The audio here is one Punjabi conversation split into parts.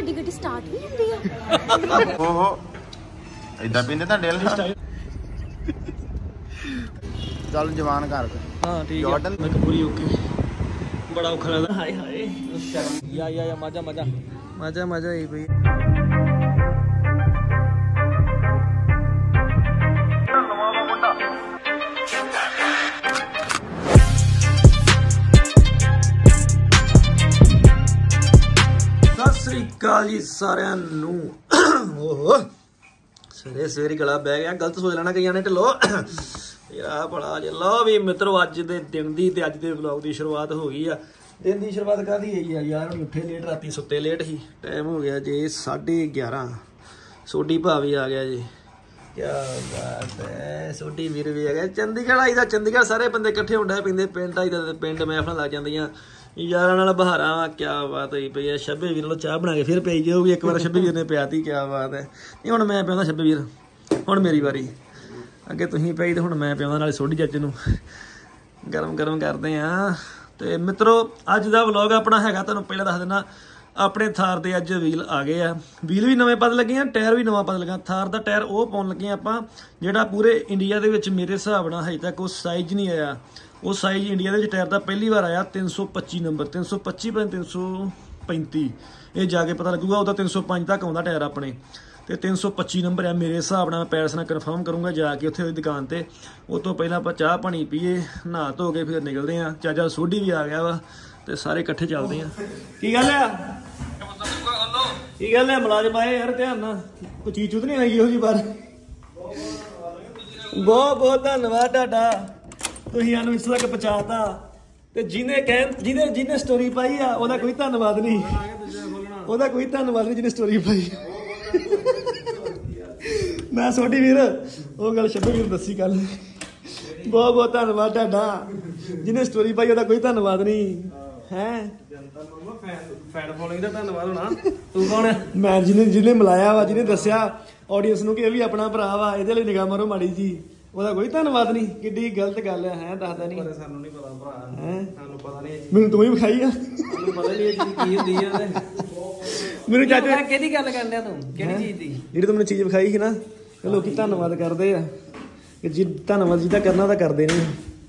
ਤੁਹਾਡੀ ਗੱਡੀ ਸਟਾਰਟ ਨਹੀਂ ਹੁੰਦੀ ਆ ਓਹੋ ਇਦਾਂ ਪੀਂਦੇ ਤੁਹਾਡੇ ਵਾਲੇ ਚੱਲ ਜਵਾਨ ਕਰ हाँ ठीक है मैं पूरी ओके बड़ा औखा लगा हाय हाय या मजा मजा मजा मजा ही भाई सत श्री अकाल जी सारिਆਂ ਨੂੰ ओहो सवेरे सवेरे गला बह गया गलत सोच लेना कईयां ने ढिलो यार बड़ा जे लो भी मित्रों अज दे दिन दी ते अज दे व्लॉग दी शुरुआत हो गई आ दिन दी शुरुआत कादी है यार हम उठे लेट राती सुते लेट ही टाइम हो गया जी 11:30 सोडी भावी आ गया जी क्या बात है सोडी वीर भी आ गया चंडीगढ़ आई दा चंडीगढ़ सारे बंदे इकट्ठे होंडे पिंदे पिंड आई दा पिंड महफिल लग जांदियां यारां नाल बहारा वा क्या बात होई पई है शब्बे वीर लो चाह बना के फिर पई जाऊगी एक बार शब्बे वीर ने पियाती क्या बात है नहीं हुण मैं पियादा शब्बे वीर हुण मेरी वारी अगे तुसीं पई ते हुण मैं पियादा नाले सोडी चाचे नूं गरम गरम करदे आ ते मित्रों अज दा व्लॉग अपना हैगा तुहानूं पहलां दस दिना अपने थार दे अज व्हील आ गए आ व्हील भी नवें पत लगे आ टायर भी नवां पत लगा थार दा टायर वो पाउण लगे आपां जिहड़ा पूरे इंडिया दे विच मेरे हिसाब नाल हजे तक वो साइज नहीं आया वो साइज इंडिया दे विच टायर दा पहली बार आया 325 नंबर 325 पर 335 ये जाके पता लगूगा उहदा 305 तक आउंदा टायर अपने तो 325 नंबर है मेरे हिसाब नाल पैरस नाल कन्फर्म करूँगा जाके उत्थे दुकान ते उस तो पहला आपां चाह पानी पीए नहा धो के फिर निकलते हैं चाचा सोडी भी आ गया वा ते सारे इकट्ठे चलते हैं की गल है की गल है मुलाजम आए यार ध्यान नाल कोई चीज चूत नहीं आई इहो जी बार बहुत बहुत धन्नवाद तुहाडा तुसीं सानूं इस तक पहुंचाता ते जिन्हें स्टोरी पाई आ ओहदा कोई धन्नवाद नहीं ओहदा कोई धन्नवाद नहीं जिन्हें स्टोरी पाई मैं सोडी वीर वो गल शब्बे वीर दसी कल बहुत बहुत धन्नवाद तुहाडा जिन्हें स्टोरी पाई ओहदा कोई धन्नवाद नहीं है फैन फॉलोइंग दा धन्नवाद होना तू कौन है मैं जिन्हें मिलाया वा जिन्हें दस्या ऑडियंस नूं कि ये भी अपना भरा वा इहदे लई निगाह मारो माड़ी जी ओहदा कोई धन्नवाद नहीं किड्डी गलत गल है दसदा नहीं सानूं नहीं पता भरा है सानूं पता नहीं मैनूं तूं ही विखाई आ सानूं पता नहीं ये चीज की हुंदी है मेरे चाचा केड़ी गल करदा तू केड़ी चीज दी जेड़ी तुमने चीज विखाई थी ना लोग धन्नवाद करते हैं कि जी धन्नवाद जिदा करना तो करते नहीं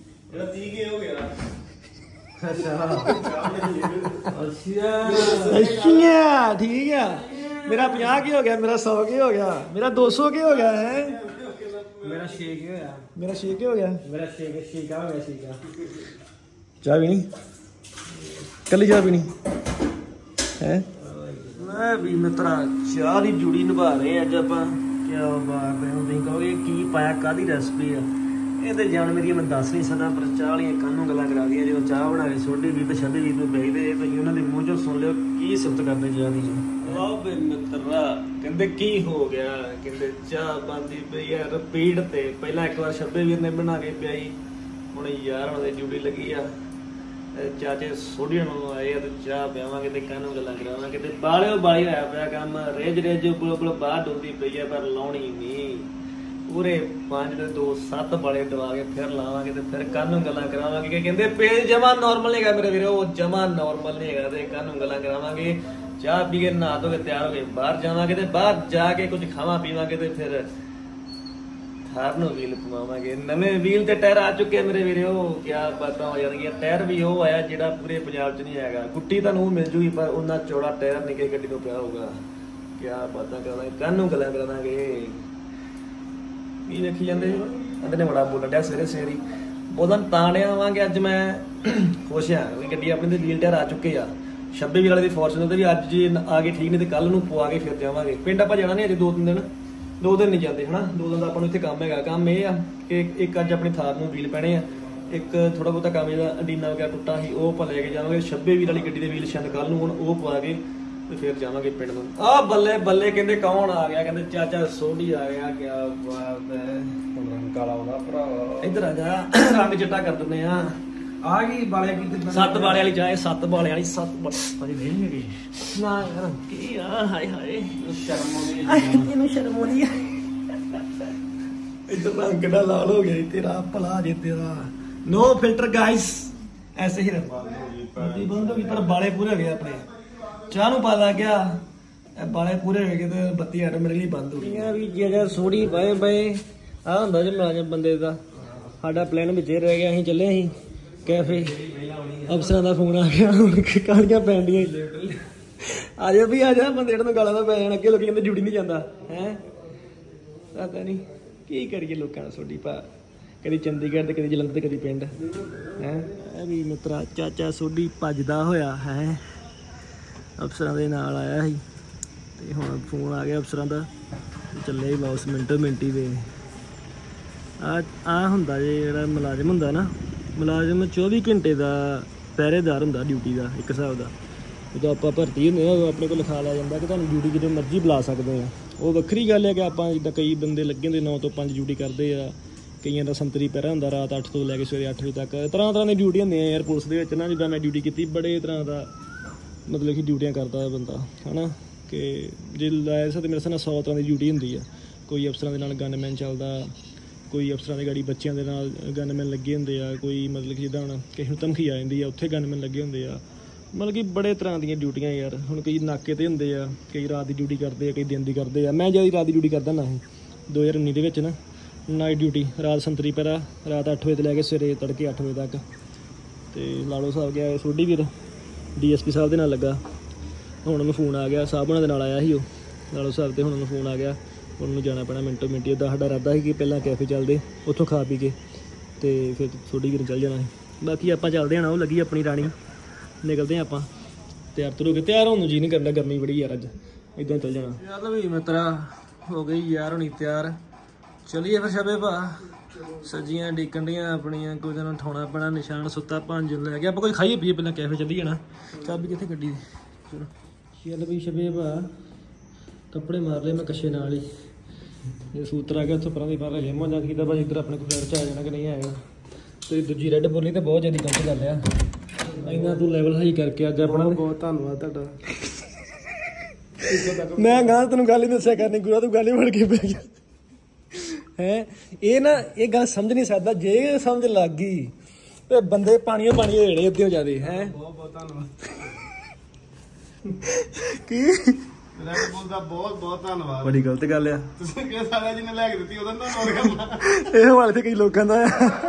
अच्छा ठीक है मेरा 50 की हो गया मेरा 100 की हो गया मेरा 200 की हो गया है मेरा 6 की हो गया मेरा 6 की हो गया मेरा 6 का हो गया 6 का चाह भी नहीं कल चाह भी नहीं है मैं भी मित्रा चाह की जुड़ी निभा रहे अज आप क्या बात है तुम कहोगे की पाया कादी रेसिपी है ये तो जान मेरी मैं दस नहीं सकता पर चाह वाली कानूं गल्लां करा दी जो चाह बना के सोडी भी तो छब्बी भी तो बेचते तुम उन्होंने मूँह चो सुन लियो की सिफत करते चाह दी लो बे मित्रा कहते की हो गया कहते चाह बनती पई है रिपीट ते पहला एक बार छब्बे वीर ने बना के पियाई हुण यार हुण ड्यूटी लगी आ चाचे सोडिया आए तो चाह पियावे तो कानूं गल्लां करावांगे तो बालिओ बाली होया पिया काम रिज रिज उबल बाहर डुलदी पई है पर लाउणी नहीं पूरे 5 ते 2 7 बाले दवा के फिर लावांगे तो फिर कानूं गल्लां करावांगे कि कहंदे पेज जमा नॉर्मल नहीं है मेरे वीरो जमा नॉर्मल नहीं है तो कानूं गल्लां करावांगे चाह पी के नहा धो के तैयार हो के बाहर जावांगे तो बाहर जाके कुछ खावा पीवांगे तो फिर थार नूं व्हील पवावांगे नवे व्हील ते टायर आ चुके मेरे वीरो क्या बातां हो जाणगियां टायर भी वो आया जिहड़ा पूरे पंजाब च नहीं हैगा गुट्टी तुहानूं मिल जूगी पर उन्ना चौड़ा टायर नहीं कि गड्डी नूं पिया होगा क्या बातां करांगे कानूं गल्लां करांगे की देखी जांदे अदे ने बड़ा बोलण डਿਆ सवेरे सवेरे बोलन ताणिया वांगे अज मैं खुश हाँ गड्डी अपने ते व्हील टायर आ चुके आ 26 वाले दी फॉर्च्यूनर ते भी अज जे आ गए ठीक नहीं तो कल नूं पवा के फिर जावांगे पिंड आपां जाना नहीं अजे 2-3 दिन 2 दिन नहीं जाते है ना 2 दिन का अपन इत्थे काम है काम ये कि एक अज अपनी थार नूं व्हील पैणे आ एक थोड़ा बहुता काम जिहड़ा अंडीना वगैरह टुੱਟਾ ਸੀ ਉਹ ਆਪਾਂ ਲੈ ਕੇ ਜਾਵਾਂਗੇ 26 ਵੀਲ ਵਾਲੀ ਗੱਡੀ ਦੇ ਵੀਲ ਛੰਦ ਕੱਲ ਨੂੰ ਹੁਣ ਉਹ ਪਵਾ ਕੇ ਤੇ ਫਿਰ ਜਾਵਾਂਗੇ ਪਿੰਡ ਨੂੰ ਆ ਬੱਲੇ ਬੱਲੇ ਕਹਿੰਦੇ ਕੌਣ ਆ ਗਿਆ ਕਹਿੰਦੇ ਚਾਚਾ ਸੋਢੀ ਆ ਗਿਆ ਕੀ ਬਾਤ ਹੈ ਹੁਣ ਰੰਗ ਕਾਲਾ ਆਉਂਦਾ ਭਰਾ ਇੱਧਰ ਆ ਜਾ ਰੰਗ ਚਿੱਟਾ ਕਰ ਦਿੰਦੇ ਆ ਆ ਗਈ ਬਾਲੇ ਕੀ 7 ਬਾਲੇ ਵਾਲੀ ਚਾਹੇ 7 ਬਾਲੇ ਵਾਲੀ 7 ਬਾਲੇ ਨਹੀਂ ਹੈਗੀ ਨਾ ਯਾਰ ਕੀ ਆ ਹਾਏ ਹਾਏ ਸ਼ਰਮ ਆਉਂਦੀ ਇਹਨੂੰ ਸ਼ਰਮ ਆਉਂਦੀ ਆ इधर रंग कितना लाल हो गया तेरा भला जे तेरा नो फिल्टर गाइस ऐसे ही रहता बंद होगी पर बाले पूरे हो गए अपने चाह नूं पता लग गया ਬਾਲੇ ਪੂਰੇ ਹੋ ਗਏ ਤੇ ਬੱਤੀ ਆਟੋਮੈਟਿਕਲੀ ਬੰਦ ਹੋ ਗਈ ਵੀ ਜਿਹੜਾ ਸੋੜੀ ਪਏ ਪਏ ਆ ਹੁੰਦਾ ਜੇ ਮੁਲਾਜ਼ਮ ਬੰਦੇ ਦਾ। ਸਾਡਾ ਪਲਾਨ ਵਿੱਚ ਰਹਿ ਗਿਆ, ਅਸੀਂ ਚੱਲੇ ਅਸੀਂ ਕੈਫੇ। ਅਫਸਰਾਂ ਦਾ ਫੋਨ ਆ ਗਿਆ, ਹੁਣ ਕਾਲੀਆਂ ਪੈਂਦੀਆਂ ਆ ਜਾ ਵੀ ਆ ਜਾ। ਬੰਦੇ ਜਿਹੜਾ ਨੂੰ ਗਾਲਾਂ ਦਾ ਪੈ ਜਾਣਾ, ਅੱਗੇ ਲੋਕੀ ਕਹਿੰਦੇ ਡਿਊਟੀ ਨਹੀਂ ਜਾਂਦਾ ਹੈ। ਪਤਾ ਨਹੀਂ ਕੀ ਕਰੀਏ ਲੋਕਾਂ ਦਾ ਸੋਡੀ ਭਾ, ਕਦੀ ਚੰਡੀਗੜ੍ਹ ਤੇ ਕਦੀ ਜਲੰਧਰ ਤੇ ਕਦੀ ਪਿੰਡ ਹੈ। ਵੀ ਮਿੱਤਰਾ ਚਾਚਾ ਸੋਡੀ ਭੱਜਦਾ ਹੋਇਆ ਹੈ, ਅਫਸਰਾਂ ਦੇ ਨਾਲ ਆਇਆ ਸੀ ਤੇ ਹੁਣ ਫੋਨ ਆ ਗਿਆ ਅਫਸਰਾਂ ਦਾ, ਚੱਲੇ ਵਾਪਸ ਮਿੰਟੋ ਮਿੰਟੀ ਦੇ। ਆ ਹੁੰਦਾ ਜੇ ਜਿਹੜਾ ਮੁਲਾਜ਼ਮ ਹੁੰਦਾ ਨਾ, ਮੁਲਾਜ਼ਮ 24 ਘੰਟੇ ਦਾ ਪਹਿਰੇਦਾਰ ਹੁੰਦਾ ਡਿਊਟੀ ਦਾ ਇੱਕ ਹਿਸਾਬ ਦਾ। ਜਦੋਂ ਆਪਾਂ ਭਰਤੀ ਹੁੰਦੇ ਆ ਆਪਣੇ ਕੋਲ ਲਿਖਾ ਲਿਆ ਜਾਂਦਾ ਕਿ ਤੁਹਾਨੂੰ ਡਿਊਟੀ ਜਦੋਂ ਮਰਜ਼ੀ ਬੁਲਾ ਸਕਦੇ ਆ। ਉਹ ਵੱਖਰੀ ਗੱਲ ਹੈ ਕਿ ਆਪਾਂ ਜਿੱਦਾਂ ਕਈ ਬੰਦੇ ਲੱਗੇ ਹੁੰਦੇ 9 ਤੋਂ 5 ਡਿਊਟੀ ਕਰਦੇ ਆ, ਕਈਆਂ ਦਾ ਸੰਤਰੀ ਪਹਿਰਾ ਹੁੰਦਾ ਰਾਤ 8 ਤੋਂ ਲੈ ਕੇ ਸਵੇਰੇ 8 ਵਜੇ ਤੱਕ। ਤਰ੍ਹਾਂ ਤਰ੍ਹਾਂ ਦੀ ਡਿਊਟੀ ਹੁੰਦੀਆਂ ਯਾਰ ਪੁਲਿਸ ਦੇ ਵਿੱਚ ਨਾ। ਜਿੱਦਾਂ ਮੈਂ ਡਿਊਟੀ ਕੀਤੀ ਬੜੇ ਤਰ੍ਹਾਂ ਦਾ ਮਤਲਬ ਕਿ ਡਿਊਟੀਆਂ ਕਰਦਾ ਬੰਦਾ ਹੈ ਨਾ, ਕਿ ਜੇ ਲਾਇਆ ਸੀ ਤਾਂ ਮੇਰੇ ਨਾਲ 100 ਤਰ੍ਹਾਂ ਦੀ ਡਿਊਟੀ ਹੁੰਦੀ ਆ। ਕੋਈ ਅਫਸਰਾਂ ਦੇ ਨਾਲ ਗਨਮੈਨ ਚੱਲਦਾ, ਕੋਈ ਅਫਸਰਾਂ ਦੀ ਗਾੜੀ ਬੱਚਿਆਂ ਦੇ ਨਾਲ ਗਨਮੈਨ ਲੱਗੇ ਹੁੰਦੇ ਆ, ਕੋਈ ਮਤਲਬ ਕਿ ਜਿੱਦਾਂ ਹੁਣ ਕਿਸੇ ਨੂੰ ਧਮਕੀ ਆ ਜਾਂਦੀ ਆ ਉੱਥੇ ਗਨਮੈਨ ਲੱਗੇ ਹੁੰਦੇ ਆ। ਮਤਲਬ ਕਿ ਬੜੇ ਤਰ੍ਹਾਂ ਦੀਆਂ ਡਿਊਟੀਆਂ ਯਾਰ। ਹੁਣ ਕਈ ਨਾਕੇ 'ਤੇ ਹੁੰਦੇ ਆ, ਕਈ ਰਾਤ ਦੀ ਡਿਊਟੀ ਕਰਦੇ ਆ, ਕਈ ਦਿਨ ਦੀ ਕਰਦੇ ਆ। ਮੈਂ ਜਿਆਦਾ ਰਾਤ ਦੀ ਡਿਊਟੀ ਕਰਦਾ ਨਾ 2019 ਦੇ ਵਿੱਚ ਨਾ, ਨਾਈਟ ਡਿਊਟੀ ਰਾਤ ਸੰਤਰੀ ਪਹਿਰਾ ਰਾਤ 8 ਵਜੇ ਤੋਂ ਲੈ ਕੇ ਸਵੇਰੇ ਤੜਕੇ 8 ਵਜੇ ਤੱਕ। ਅਤੇ ਲਾਲੋ ਸਾਹਿਬ ਗਿਆ ਸੋਢੀ ਵੀਰ DSP ਸਾਹਿਬ ਦੇ ਨਾਲ ਲੱਗਾ। ਹੁਣ ਉਹਨੂੰ ਫੋਨ ਆ ਗਿਆ, ਸਾਹਿਬ ਉਹਨਾਂ ਦੇ ਨਾਲ ਆਇਆ ਸੀ ਉਹ ਲਾਲੋ ਸਾਹਿਬ, ਅਤੇ ਹੁਣ ਉਹਨੂੰ ਫੋਨ ਆ ਗਿਆ ਉਹਨੂੰ ਜਾਣਾ ਪੈਣਾ ਮਿੰਟੋ ਮਿੰਟੀ। ਉੱਦਾਂ ਸਾਡਾ ਇਰਾਦਾ ਸੀ ਕਿ ਪਹਿਲਾਂ ਕੈਫੇ ਚੱਲਦੇ, ਉੱਥੋਂ ਖਾ ਪੀ ਕੇ ਅਤੇ ਫਿਰ ਸੋਢੀ ਵੀਰ ਚੱਲ ਜਾਣਾ ਸੀ। ਬਾਕੀ ਆਪਾਂ ਚੱਲਦੇ ਹਾਂ, ਉਹ ਲੱਗੀ ਆਪਣੀ ਰਾਣੀ, ਨਿਕਲਦੇ ਹਾਂ ਆਪਾਂ। ਤਿਆਰ ਤੁਰ ਹੋ ਕੇ, ਤਿਆਰ ਹੋਣ ਨੂੰ ਜੀ ਨਹੀਂ ਕਰਦਾ, ਗਰਮੀ ਬੜੀ ਯਾਰ ਅੱਜ, ਇੱਦਾਂ ਚੱਲ ਜਾਣਾ। ਚੱਲ ਵੀ ਮਿੱਤਰਾ ਹੋ ਗਈ ਯਾਰ ਹੋਣੀ ਤਿਆਰ, ਚਲੀਏ ਫਿਰ ਸ਼ਬੇ ਭਾ। ਸਬਜ਼ੀਆਂ ਡੀਕਣ ਡੀਆਂ ਆਪਣੀਆਂ, ਕੋਈ ਦਿਨ ਉਠਾਉਣਾ ਪੈਣਾ ਨਿਸ਼ਾਨ ਸੁੱਤਾ 5 ਲੈ ਕੇ। ਆਪਾਂ ਕੁਝ ਖਾਈਏ ਪੀਏ ਪਹਿਲਾਂ, ਕੈਫੇ ਚੱਲੀਏ ਨਾ। ਚਾਬੀ ਕਿੱਥੇ ਗੱਡੀ ਦੀ? ਚਲੋ ਚੱਲ ਵੀ ਸ਼ਬੇ ਭਾ, ਕੱਪੜੇ ਮਾਰ ਲਏ ਮੈਂ ਕੱਛੇ ਨਾਲ ਹੀ। ਜੇ ਸੂਤਰ ਆ ਗਿਆ ਉੱਥੋਂ ਪਰਾਂ ਦੀ ਪਰ ਹਜੇ ਮੋਜਾਂ ਕੀਤਾ ਭਾਜੀ, ਇੱਧਰ ਆਪਣੇ ਕੋਲ ਫਲੈਟ 'ਚ ਆ ਜਾਣਾ ਕਿ ਨਹੀਂ ਆਏਗਾ। ਤੇ ਦੂਜੀ ਰੈੱਡ ਬੋਲੀ ਤਾਂ ਬਹੁਤ ਜ਼ਿਆਦਾ ਗਲਤ ਗੱਲ ਆ। ਇੰਨਾ ਤੂੰ ਲੈਵਲ ਹਾਈ ਕਰਕੇ ਅੱਜ ਆਪਣਾ ਬਹੁਤ ਧੰਨਵਾਦ ਤੁਹਾਡਾ। ਮੈਂ ਗਾਂ ਤੈਨੂੰ ਗੱਲ ਹੀ ਦੱਸਿਆ ਕਰਨੀ, ਗੁਰਾ ਤੂੰ ਗੱਲ ਹੀ ਬਣ ਕੇ ਪੈ ਗਿਆ ਹੈ। ਇਹ ਨਾ ਇਹ ਗੱਲ ਸਮਝ ਨਹੀਂ ਸਕਦਾ, ਜੇ ਸਮਝ ਲੱਗ ਗਈ ਤੇ ਬੰਦੇ ਪਾਣੀਓ ਪਾਣੀ ਹੋਣੇ ਅੱਧੇ ਹੋ ਜਾਂਦੇ ਹੈ। ਬਹੁਤ ਬਹੁਤ ਧੰਨਵਾਦ। ਕੀ ਰੈਡ ਬੁੱਲ ਦਾ ਬਹੁਤ ਬਹੁਤ ਧੰਨਵਾਦ। ਬੜੀ ਗਲਤ ਗੱਲ ਆ, ਤੁਸੀਂ ਕਿ ਸਾਰਾ ਜੀ ਨੇ ਲੈ ਕੇ ਦਿੱਤੀ ਉਹਦਾ ਧੰਨਵਾਦ ਕਰਨਾ। ਇਹ ਵਾਲੇ ਤੇ ਕਈ ਲੋਕਾਂ ਦਾ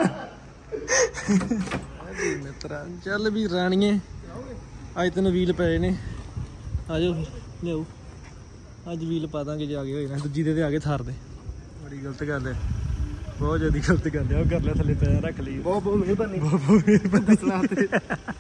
ਮਿੱਤਰਾ। ਚੱਲ ਵੀ ਰਾਣੀਏ, ਅੱਜ ਤੈਨੂੰ ਵੀਲ ਪਏ ਨੇ, ਆ ਜਾਓ ਲਿਆਓ ਅੱਜ ਵੀਲ ਪਾ ਦਾਂਗੇ ਜਾ ਕੇ ਹੋਏ ਨਾ। ਦੂਜੀ ਦੇ ਆ ਕੇ ਥਾਰ ਦੇ, ਬੜੀ ਗਲਤ ਗੱਲ ਹੈ, ਬਹੁਤ ਜ਼ਿਆਦਾ ਗਲਤ ਗੱਲ ਹੈ। ਉਹ ਕਰ ਲਿਆ ਥੱਲੇ ਪੈਰ ਰੱਖ ਲਈ, ਬਹੁਤ ਬਹੁਤ ਮਿਹਰਬਾਨੀ, ਬਹੁਤ ਬਹੁਤ ਮਿਹਰਬਾਨੀ।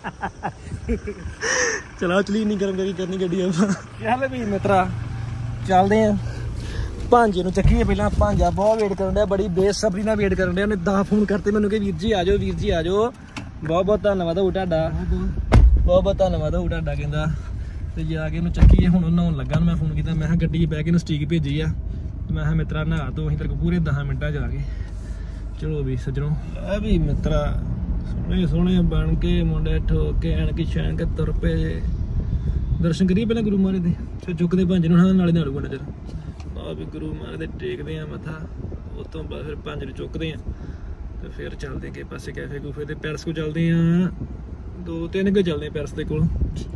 ਚਲੋ ਚਲੀ ਨਹੀਂ ਕਰਨੀ ਗੱਡੀ ਆਪਾਂ। ਚੱਲ ਵੀ ਮਿੱਤਰਾ ਚੱਲਦੇ ਆ, ਭਾਂਜੇ ਨੂੰ ਚੱਕੀਏ ਪਹਿਲਾਂ। ਭਾਂਜਾ ਬਹੁਤ ਵੇਟ ਕਰਨ ਡਿਆ, ਬੜੀ ਬੇਸਬਰੀ ਨਾਲ ਵੇਟ ਕਰਨ ਡਿਆ। ਉਹਨੇ 10 ਫੋਨ ਕਰਤੇ ਮੈਨੂੰ ਕਿ ਵੀਰ ਜੀ ਆ ਜਾਓ, ਵੀਰ ਜੀ ਆ ਜਾਓ। ਬਹੁਤ ਬਹੁਤ ਧੰਨਵਾਦ ਹੋਊ ਤੁਹਾਡਾ, ਬਹੁਤ ਬਹੁਤ ਧੰਨਵਾਦ ਹੋਊ ਤੁਹਾਡਾ ਕਹਿੰਦਾ। ਤੇ ਜਾ ਕੇ ਉਹਨੂੰ ਚੱਕੀਏ। ਹੁਣ ਉਹ ਨਹਾਉਣ ਲੱਗਾ, ਮੈਂ ਫੋਨ ਕੀਤਾ, ਮੈਂ ਕਿਹਾ ਗੱਡੀ 'ਚ ਬਹਿ ਕੇ ਇਹਨੂੰ ਸਟੀਕ ਭੇਜੀ ਆ। ਮੈਂ ਕਿਹਾ ਮਿੱਤਰਾ ਨਹਾ ਤੂੰ, ਅਸੀਂ ਤੇਰੇ ਕੋਲ ਪੂਰੇ 10 ਮਿੰਟਾਂ 'ਚ ਆ ਗਏ। ਚਲੋ ਵੀ ਸੱਜਣੋ, ਇਹ ਵੀ ਮਿੱਤਰਾ ਸੋਹਣੇ ਸੋਹਣੇ ਬਣ ਕੇ ਮੁੰਡੇ ਠੋਕ ਕੇ ਐਨ ਕਿ ਛੈਣ ਕੇ ਤੁਰ ਪਏ। ਦਰਸ਼ਨ ਕਰੀਏ ਪਹਿਲਾਂ ਗੁਰੂ ਮਹਾਰਾਜ ਦੇ, ਫਿਰ ਚੁੱਕਦੇ ਭਾਂਜੇ ਨੂੰ ਨਾਲੇ ਨਾਲੂਗਾ ਨਜ਼ਰ। ਆ ਵੀ ਗੁਰੂ ਮਹਾਰਾਜ ਦੇ ਟੇਕਦੇ ਆ ਮੱਥਾ, ਉਸ ਤੋਂ ਬਾਅਦ ਫਿਰ ਭਾਂਜੇ ਨੂੰ ਚੁੱਕਦੇ ਆ ਤੇ ਫਿਰ ਚੱਲਦੇ ਕਿਸੇ ਪਾਸੇ ਕੈਫੇ ਕੂਫੇ ਤੇ ਪੈਰਸ ਕੋਲ ਚੱਲਦੇ ਆ। 2-3 ਕੁ ਚੱਲਦੇ ਆ ਪੈਰਸ ਦੇ ਕੋਲ।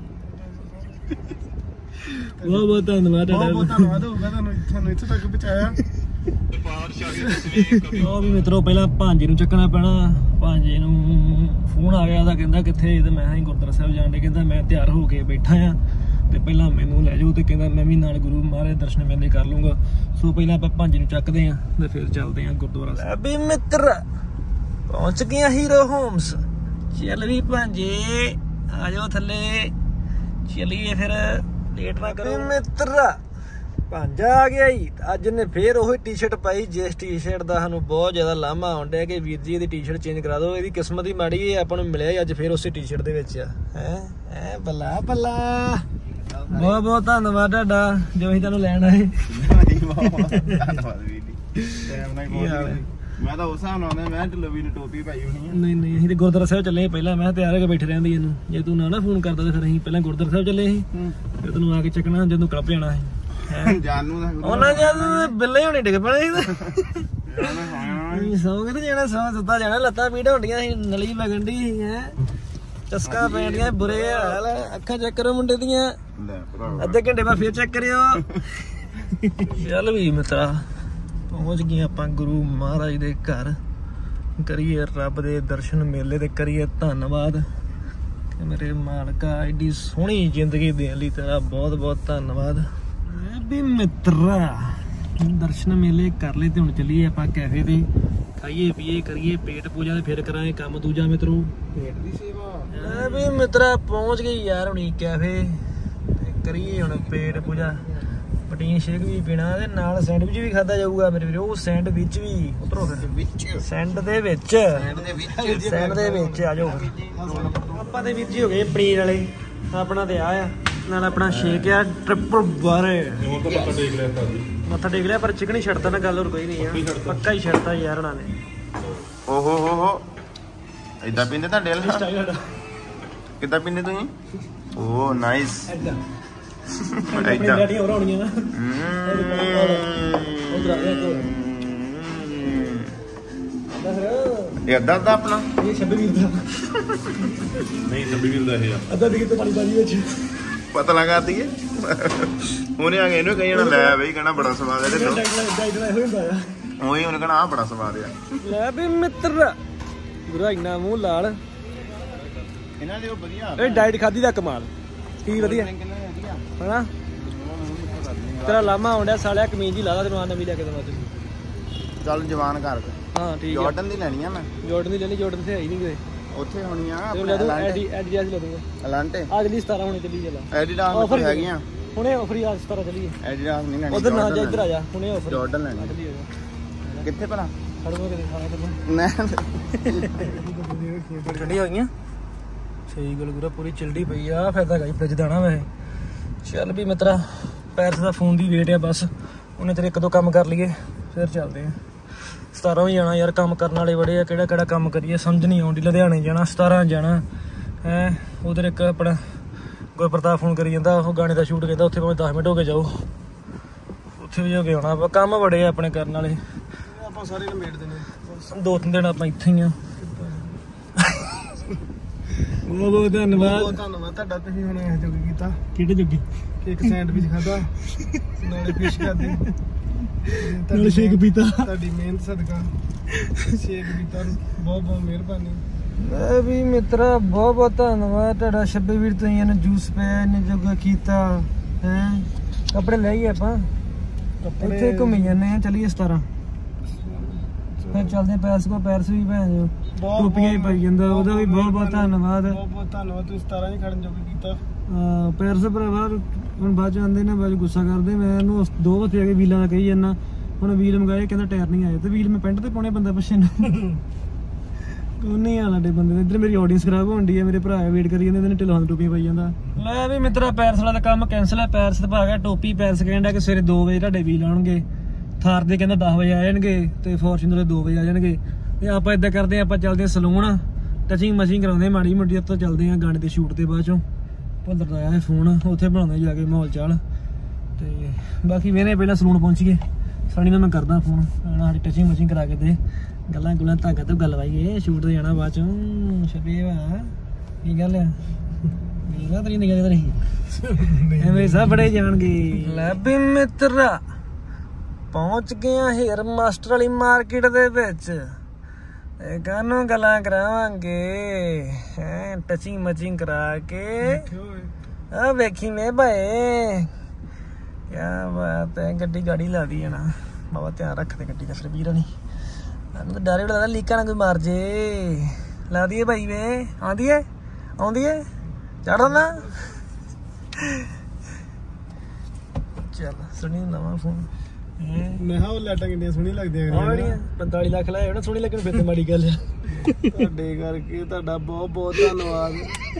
ਬਹੁਤ ਬਹੁਤ ਧੰਨਵਾਦ ਤੁਹਾਡਾ, ਬਹੁਤ ਧੰਨਵਾਦ ਹੋਊਗਾ ਤੁਹਾਨੂੰ ਇੱਥੇ ਤੱਕ ਪਹੁੰਚਾਇਆ। ਉਹ ਵੀ ਮਿੱਤਰੋ ਪਹਿਲਾਂ ਭਾਂਜੇ ਨੂੰ ਚੱਕਣਾ ਪੈਣਾ। ਭਾਂਜੇ ਨੂੰ ਫੋਨ ਆ ਗਿਆ ਉਹਦਾ, ਕਹਿੰਦਾ ਕਿੱਥੇ? ਤੇ ਮੈਂ ਕਿਹਾ ਗੁਰਦੁਆਰਾ ਸਾਹਿਬ ਜਾਣ ਡੇ। ਕਹਿੰਦਾ ਮੈਂ ਤਿਆਰ ਹੋ ਕੇ ਬੈਠਾ ਆ ਤੇ ਪਹਿਲਾਂ ਮੈਨੂੰ ਲੈ ਜਾਓ, ਤੇ ਕਹਿੰਦਾ ਮੈਂ ਵੀ ਨਾਲ ਗੁਰੂ ਮਹਾਰਾਜ ਦਰਸ਼ਨ ਮੇਲੇ ਕਰ ਲੂੰਗਾ। ਸੋ ਪਹਿਲਾਂ ਆਪਾਂ ਭਾਂਜੇ ਨੂੰ ਚੱਕਦੇ ਆ ਤੇ ਫਿਰ ਚੱਲਦੇ ਆ ਗੁਰਦੁਆਰਾ ਸਾਹਿਬ। ਵੀ ਮਿੱਤਰ ਪਹੁੰਚ ਗਏ ਹੀਰੋ ਹੋਮਸ। ਚੱਲ ਵੀ ਭਾਂਜੇ ਆ ਜਾਓ ਥੱਲੇ, ਚੱਲੀਏ ਫਿਰ, ਲੇਟ ਨਾ ਕਰੋ ਮਿੱਤਰ। ਭਾਂਜਾ ਆ ਗਿਆ ਜੀ। ਅੱਜ ਨੇ ਫੇਰ ਉਹੀ ਟੀ-ਸ਼ਰਟ ਪਾਈ, ਜਿਸ ਟੀ-ਸ਼ਰਟ ਦਾ ਸਾਨੂੰ ਬਹੁਤ ਜ਼ਿਆਦਾ ਲਾਮਾ ਆਉਣ ਡਿਆ ਕਿ ਵੀਰ ਜੀ ਇਹਦੀ ਟੀ-ਸ਼ਰਟ ਚੇਂਜ ਕਰਾ ਦਿਓ। ਇਹਦੀ ਕਿਸਮਤ ਹੀ ਮਾੜੀ ਹੈ, ਆਪਾਂ ਨੂੰ ਮਿਲਿਆ ਅੱਜ ਫੇਰ ਉਸੇ ਟੀ-ਸ਼ਰਟ ਦੇ ਵਿੱਚ ਆ ਹੈ। ਬੱਲਾ ਬੱਲਾ, ਬਹੁਤ ਬਹੁਤ ਧੰਨਵਾਦ ਤੁਹਾਡਾ ਜੋ ਅਸੀਂ ਤੁਹਾਨੂੰ ਲੈਣ ਆਏ। ਧੰਨਵਾਦ ਵੀਰ ਜੀ। ਮੈਂ ਤਾਂ ਉਸ ਹਿਸਾਬ ਨਾਲ ਆਉਂਦਾ, ਮੈਂ ਢਿੱਲੋਂ ਨੂੰ ਟੋਪੀ ਪਾਈ ਹੋਣੀ ਆ। ਨਹੀਂ ਨਹੀਂ, ਅਸੀਂ ਤੇ ਗੁਰਦੁਆਰਾ ਸਾਹਿਬ ਚੱਲੇ ਪਹਿਲਾਂ। ਮੈਂ ਤਿਆਰ ਹੋ ਕੇ ਬੈਠੇ ਰਹਿੰਦੀ ਇਹਨੂੰ, ਜੇ ਤੂੰ ਨਾ ਫੋਨ ਕਰਦਾ ਤੇ ਫਿਰ ਅਸੀਂ ਪਹਿਲਾਂ ਗੁਰਦੁਆਰਾ ਸਾਹਿਬ ਚੱਲੇ ਸੀ, ਫਿਰ ਤੈਨੂੰ ਆ ਕੇ ਚੱਕਣਾ ਜਦੋਂ ਕਲੱਬ ਜਾਣਾ ਸੀ। ਉਹਨਾਂ ਜਦ ਬਿੱਲੇ ਹੋਣੀ ਡਿੱਗ ਪੈਣੇ ਸੀ। ਸੌਂ ਕੇ ਤੇ ਜਾਣਾ, ਸੌਂ ਸੁੱਤਾ ਜਾਣਾ, ਲੱਤਾਂ ਪੀੜ ਹੁੰਦੀਆਂ ਸੀ, ਨਲੀ ਵਗਣ ਡਈ ਸੀ ਹੈ। ਚਸਕਾ ਪੈਣੀਆਂ ਬੁਰੇ ਹਾਲ ਅੱਖਾਂ ਚੈੱਕ ਕਰੋ ਮੁੰਡੇ ਦੀਆਂ ਲੈ ਭਰਾ ਅੱਧੇ ਘੰਟੇ ਬਾਅਦ ਫੇਰ ਚੈੱਕ ਕਰਿਓ ਚੱਲ ਵੀ ਮਿੱਤਰਾ ਪਹੁੰਚ ਗਏ ਆਪਾਂ ਗੁਰੂ ਮਹਾਰਾਜ ਦੇ ਘਰ ਕਰੀਏ ਰੱਬ ਦੇ ਦਰਸ਼ਨ ਮੇਲੇ ਤੇ ਕਰੀਏ ਧੰਨਵਾਦ ਕਿ ਮੇਰੇ ਮਾਲਕਾ ਐਡੀ ਸੋਹਣੀ ਜ਼ਿੰਦਗੀ ਦੇਣ ਲਈ ਤੇਰਾ ਬਹੁਤ ਬਹੁਤ ਧੰਨਵਾਦ ਵੀ ਮਿੱਤਰਾ ਦਰਸ਼ਨ ਮੇਲੇ ਕਰ ਲਏ ਤੇ ਹੁਣ ਚੱਲੀਏ ਆਪਾਂ ਕੈਫੇ ਤੇ ਖਾਈਏ ਪੀਏ ਕਰੀਏ ਪੇਟ ਪੂਜਾ ਤੇ ਫਿਰ ਕਰਾਂਗੇ ਕੰਮ ਦੂਜਾ ਮਿੱਤਰੋ ਪੇਟ ਦੀ ਸੇਵਾ ਵੀ ਮਿੱਤਰਾ ਪਹੁੰਚ ਗਈ ਯਾਰ ਹੁਣੀ ਕੈਫੇ ਤੇ ਕਰੀਏ ਹੁਣ ਪੇਟ ਪੂਜਾ ਪ੍ਰੋਟੀਨ ਸ਼ੇਕ ਵੀ ਪੀਣਾ ਤੇ ਨਾਲ ਸੈਂਡਵਿਚ ਵੀ ਖਾਦਾ ਜਾਊਗਾ ਮੇਰੇ ਵੀਰੋ ਉਹ ਸੈਂਡਵਿਚ ਵੀ ਉਤਰੋ ਫਿਰ ਸੈਂਡ ਦੇ ਵਿੱਚ ਆ ਜਾਓ ਆਪਾਂ ਤੇ ਵੀਰ ਜੀ ਹੋ ਗਏ ਪਨੀਰ ਵਾਲੇ ਆਪਣਾ ਤੇ ਆ ਨਾਲ ਆਪਣਾ ਸ਼ੇਕ ਆ ਟ੍ਰਿਪਲ ਬਾਰੇ ਹੁਣ ਤਾਂ ਮੱਥਾ ਟੇਕ ਲਿਆ ਪਰ ਚਿਕਨ ਹੀ ਛੱਡਤਾ ਨਾ ਗੱਲ ਹੋਰ ਕੋਈ ਨਹੀਂ ਆ ਪੱਕਾ ਹੀ ਛੱਡਤਾ ਯਾਰ ਉਹਨਾਂ ਨੇ ਓਹੋ ਹੋ ਹੋ ਇਦਾਂ ਪੀਂਦੇ ਤਾਂ ਡੇਲ ਸਟਾਈਲ ਕਿੱਦਾਂ ਪੀਂਦੇ ਤੁਸੀਂ ਓ ਨਾਈਸ ਐਦਾਂ ਇਦਾਂ ਡੈਡੀ ਹੋਰ ਆਉਣੀਆਂ ਨਾ ਉਧਰ ਆ ਜਾ ਤੋ ਇਹ ਅੱਧਾ ਆਪਣਾ ਇਹ ਛੱਬੀ ਵੀਰ ਦਾ ਨਹੀਂ 26 ਵੀਰ ਦਾ ਇਹ ਆ ਅੱਧਾ ਦੀ ਕਿਤੇ ਪਾਣੀ ਪਾਜੀ ਵਿੱਚ ਪਤਾ ਲਗਾ ਦਈਏ ਉਹਨੇ ਆ ਕੇ ਇਹਨੂੰ ਕਹੀ ਜਾਣਾ ਲੈ ਬਈ ਕਹਿਣਾ ਬੜਾ ਸਵਾਦ ਹੈ ਤੇ ਉਹੀ ਉਹਨੇ ਕਹਿਣਾ ਆ ਬੜਾ ਸਵਾਦ ਆ ਲੈ ਵੀ ਮਿੱਤਰ ਗੁਰੂ ਇੰਨਾ ਮੂੰਹ ਲਾਲ ਇਹਨਾਂ ਦੇ ਉਹ ਵਧੀਆ ਇਹ ਡਾਈਟ ਖਾਦੀ ਦਾ ਕਮਾਲ ਕੀ ਵਧੀਆ ਹਨਾ ਤੇਰਾ ਲਾਮਾ ਆਉਂਦਾ ਸਾਲਿਆ ਕਮੀਜ਼ ਹੀ ਲਾਦਾ ਤੈਨੂੰ ਆ ਨਵੀਂ ਲੈ ਕੇ ਦਵਾ ਤੁਸੀਂ ਚੱਲ ਜਵਾਨ ਕਰ ਹਾਂ ਠੀਕ ਹੈ ਜਾਰਡਨ ਦੀ ਲੈਣੀ ਆ ਮੈਂ ਜਾਰਡਨ ਦੀ ਲੈਣੀ ਜਾਰਡਨ ਤੇ ਹੈ ਹੀ ਨਹੀਂ ਕੋਈ ਉੱਥੇ ਹੋਣੀ ਆ ਤੇ ਲੈ ਦੂੰ ਐਡੀਡਾਸ ਲੈ ਦੂੰਗਾ ਅਲਾਂਟੇ ਅਗਲੀ 17 ਹੋਣੀ ਚੱਲੀ ਚੱਲਾ ਐਡੀਡਾਸ ਆਫਰ ਹੈਗੀਆਂ ਹੁਣੇ ਆਫਰ ਹੀ ਆ 17 ਚੱਲੀਏ ਐਡੀਡਾਸ ਨਹੀਂ ਲੈਣੀ ਉਧਰ ਨਾ ਜਾ ਇੱਧਰ ਆ ਜਾ ਹੁਣੇ ਆਫਰ ਜਾਰਡਨ ਲੈਣੀ ਕਿੱਥੇ ਭਲਾ ਖੜੋ ਕਿਤੇ ਖਾਣਾ ਤੇ ਮੈਂ ਗੱਡੀ ਹੋ ਗਈਆਂ ਸਹੀ ਗੱਲ ਗੁਰਾ ਪੂਰੀ ਚਿਲਡੀ ਪਈ ਆ ਫਾਇਦਾ ਹੈਗਾ ਫ੍ਰਿਜ ਦਾ ਨਾ ਵੈਸੇ ਚੱਲ ਵੀ ਮਿੱਤਰਾ ਪੈਰਸ ਦਾ ਫੋਨ ਦੀ ਵੇਟ ਆ ਬਸ ਉਹਨੇ ਤੇਰੇ ਇੱਕ ਦੋ ਕੰਮ ਕਰ ਲਈਏ ਫਿਰ ਚੱਲਦੇ ਆ 17 ਵੀ ਜਾਣਾ ਯਾਰ ਕੰਮ ਕਰਨ ਵਾਲੇ ਬੜੇ ਆ ਕਿਹੜਾ ਕੰਮ ਕਰੀਏ ਸਮਝ ਨਹੀਂ ਆਉਂਦੀ ਲੁਧਿਆਣੇ ਜਾਣਾ 17 ਜਾਣਾ ਹੈ ਉਧਰ ਇੱਕ ਆਪਣਾ ਗੁਰਪ੍ਰਤਾਪ ਫੋਨ ਕਰੀ ਜਾਂਦਾ ਉਹ ਗਾਣੇ ਦਾ ਸ਼ੂਟ ਕਹਿੰਦਾ ਉੱਥੇ ਭਾਵੇਂ 10 ਮਿੰਟ ਹੋ ਕੇ ਜਾਓ ਉੱਥੇ ਵੀ ਹੋ ਕੇ ਆਉਣਾ ਕੰਮ ਬੜੇ ਆ ਆਪਣੇ ਕਰਨ ਵਾਲੇ ਆਪਾਂ ਸਾਰੇ ਨਿਬੇੜਦੇ ਨੇ 2-3 ਦਿਨ ਆਪਾਂ ਇੱਥੇ ਹੀ ਆ ਬਹੁਤ ਧੰਨਵਾਦ ਤੁਹਾਡਾ ਤੁਸੀਂ ਹੁਣ ਇਹ ਜੋਗੀ ਕੀਤਾ ਕਿਹੜੇ ਜੋਗੀ ਇੱਕ ਸੈਂਡਵਿਚ ਖਾਦਾ ਨਾਲੇ ਫਿਸ਼ ਖਾਦੀ ਨਾਲੇ ਸ਼ੇਕ ਪੀਤਾ ਤੁਹਾਡੀ ਮਿਹਨਤ ਸਦਕਾ ਸ਼ੇਕ ਪੀਤਾ ਬਹੁਤ ਬਹੁਤ ਮਿਹਰਬਾਨੀ ਮੈਂ ਵੀ ਮਿੱਤਰਾ ਬਹੁਤ ਬਹੁਤ ਧੰਨਵਾਦ ਤੁਹਾਡਾ 26 ਵੀਰ ਤੁਸੀਂ ਇਹਨੂੰ ਜੂਸ ਪਿਆ ਇਹਨੇ ਜੋਗਾ ਕੀਤਾ ਹੈ ਕੱਪੜੇ ਲੈ ਆਈਏ ਆਪਾਂ ਇੱਥੇ ਘੁੰਮੀ ਜਾਂਦੇ ਆ ਚਲੀਏ 17 ਫਿਰ ਚੱਲਦੇ ਪੈਰਸ ਵੀ ਭੈਣ ਜੋ ਟੋਪੀਆਂ ਹੀ ਪਾਈ ਜਾਂਦਾ ਉਹਦਾ ਵੀ ਬਹੁਤ ਬਹੁਤ ਧੰਨਵਾਦ ਤੁਸੀਂ 17 ਨਹੀਂ ਖੜਨ ਜੋਗਾ ਕੀਤਾ ਪੈਰਸ ਭਰਾਵਾ ਹੁਣ ਬਾਅਦ ਚ ਆਉਂਦੇ ਨੇ ਬਾਅਦ ਗੁੱਸਾ ਕਰਦੇ ਮੈਂ ਇਹਨੂੰ 2 ਹਫ਼ਤੇ ਅੱਗੇ ਵੀਲਾਂ ਦਾ ਕਹੀ ਜਾਂਦਾ ਹੁਣ ਵੀਲ ਮੰਗਾਏ ਕਹਿੰਦਾ ਟਾਇਰ ਨਹੀਂ ਆਏ ਤੇ ਵੀਲ ਮੈਂ ਪੈਂਟ ਤੇ ਪਾਉਣੇ ਬੰਦਾ ਪਿੱਛੇ ਨੂੰ ਉਹ ਨਹੀਂ ਆ ਸਾਡੇ ਬੰਦੇ ਨੇ ਇੱਧਰ ਮੇਰੀ ਆਡੀਅנס ਖਰਾਬ ਹੋਣ ਦੀ ਹੈ ਮੇਰੇ ਭਰਾ ਵੇਟ ਕਰੀ ਜਾਂਦੇ ਨੇ ਢਿੱਲੋਂ ਟੋਪੀਆਂ ਪਾਈ ਜਾਂਦਾ ਲੈ ਵੀ ਮਿੱਤਰਾ ਪੈਰਸ ਵਾਲਾ ਕੰਮ ਕੈਂਸਲ ਹੈ ਪੈਰਸ ਤੇ ਪਾ ਗਿਆ ਟੋਪੀ ਪੈਰਸ ਕਹਿੰਦਾ ਕਿ ਸਵੇਰੇ 2 ਵਜੇ ਤੁਹਾਡੇ ਵੀਲ ਆਉਣਗੇ ਥਾਰ ਦੇ ਕਹਿੰਦਾ 10 ਵਜੇ ਆ ਜਾਣਗੇ ਤੇ ਫੋਰਚੂਨਰ ਦੇ 2 ਵਜੇ ਆ ਜਾਣਗੇ ਤੇ ਆਪਾਂ ਇਦਾਂ ਕਰਦੇ ਆਪਾਂ ਚੱਲਦੇ ਸਲੂਨ ਟਚਿੰਗ ਮਸ਼ੀਨ ਕਰਾਉਂਦੇ ਮਾੜੀ ਮੋਟੀ ਉੱਤੋਂ ਚੱਲਦੇ ਆ ਗਾਣੇ ਦੇ ਸ਼ੂਟ ਤੇ ਬਾਅਦ ਚੋਂ ਭੁੱਲਰ ਦਾ ਆਇਆ ਫੋਨ ਉੱਥੇ ਬਣਾਉਂਦੇ ਜਾ ਕੇ ਮਾਹੌਲ ਚਾਲ ਤੇ ਬਾਕੀ ਵੇਨੇ ਪਹਿਲਾਂ ਸਲੂਨ ਪਹੁੰਚੀਏ ਸਣੀ ਨੂੰ ਮੈਂ ਕਰਦਾ ਫੋਨ ਸਾਡੀ ਟਚਿੰਗ ਮਸ਼ੀਨ ਕਰਾ ਕੇ ਦੇ ਗੱਲਾਂ ਗੁੱਲਾਂ ਧਾਗਾ ਤੋਂ ਗੱਲ ਵਾਈਏ ਸ਼ੂਟ ਤੇ ਜਾਣਾ ਬਾਅਦ ਚੋਂ ਛਪੇ ਵਾ ਕੀ ਗੱਲ ਆ ਮੇਰਾ ਤਰੀ ਨਿਕਲ ਰਹੀ ਐਵੇਂ ਸਭ ਬੜੇ ਜਾਣਗੇ ਲੈ ਵੀ ਮਿੱਤਰਾ ਪਹੁੰਚ ਗਿਆ ਹੇਅਰ ਮਾਸਟਰ ਵਾਲੀ ਮਾਰਕੀਟ ਦੇ ਵਿੱਚ ਇਹ ਕਾਨੂੰ ਗੱਲਾਂ ਕਰਾਵਾਂਗੇ ਹੈ ਟਚਿੰਗ ਮਚਿੰਗ ਕਰਾ ਕੇ ਆ ਵੇਖੀ ਮੇ ਭਾਏ ਕਿਆ ਬਾਤ ਹੈ ਗੱਡੀ ਗਾੜੀ ਲਾ ਦੀ ਹੈ ਨਾ ਬਾਬਾ ਧਿਆਨ ਰੱਖਦੇ ਗੱਡੀ ਦਾ ਫਿਰ ਵੀਰਾਂ ਨਹੀਂ ਮੈਨੂੰ ਤਾਂ ਡਰ ਲੱਗਦਾ ਲੀਕਾਂ ਨਾ ਕੋਈ ਮਾਰ ਜੇ ਲਾ ਦਈਏ ਭਾਈ ਵੇ ਆਉਂਦੀ ਹੈ ਚੜ੍ਹੋ ਨਾ ਚੱਲ ਸੁਣੀ ਨਵਾਂ ਫੋਨ ਮੈਂ ਹਾਂ ਉਹ ਲਾਈਟਾਂ ਕਿੰਨੀਆਂ ਸੋਹਣੀਆਂ ਲੱਗਦੀਆਂ 45 ਲੱਖ ਲਾਇਆ ਨਾ ਸੋਹਣੀ ਲੱਗਣ ਫਿਰ ਤੇ ਮਾੜੀ ਗੱਲ ਆ ਤੁਹਾਡੇ ਕਰਕੇ ਤੁਹਾਡਾ ਬਹੁਤ ਬਹੁਤ ਧੰਨਵਾਦ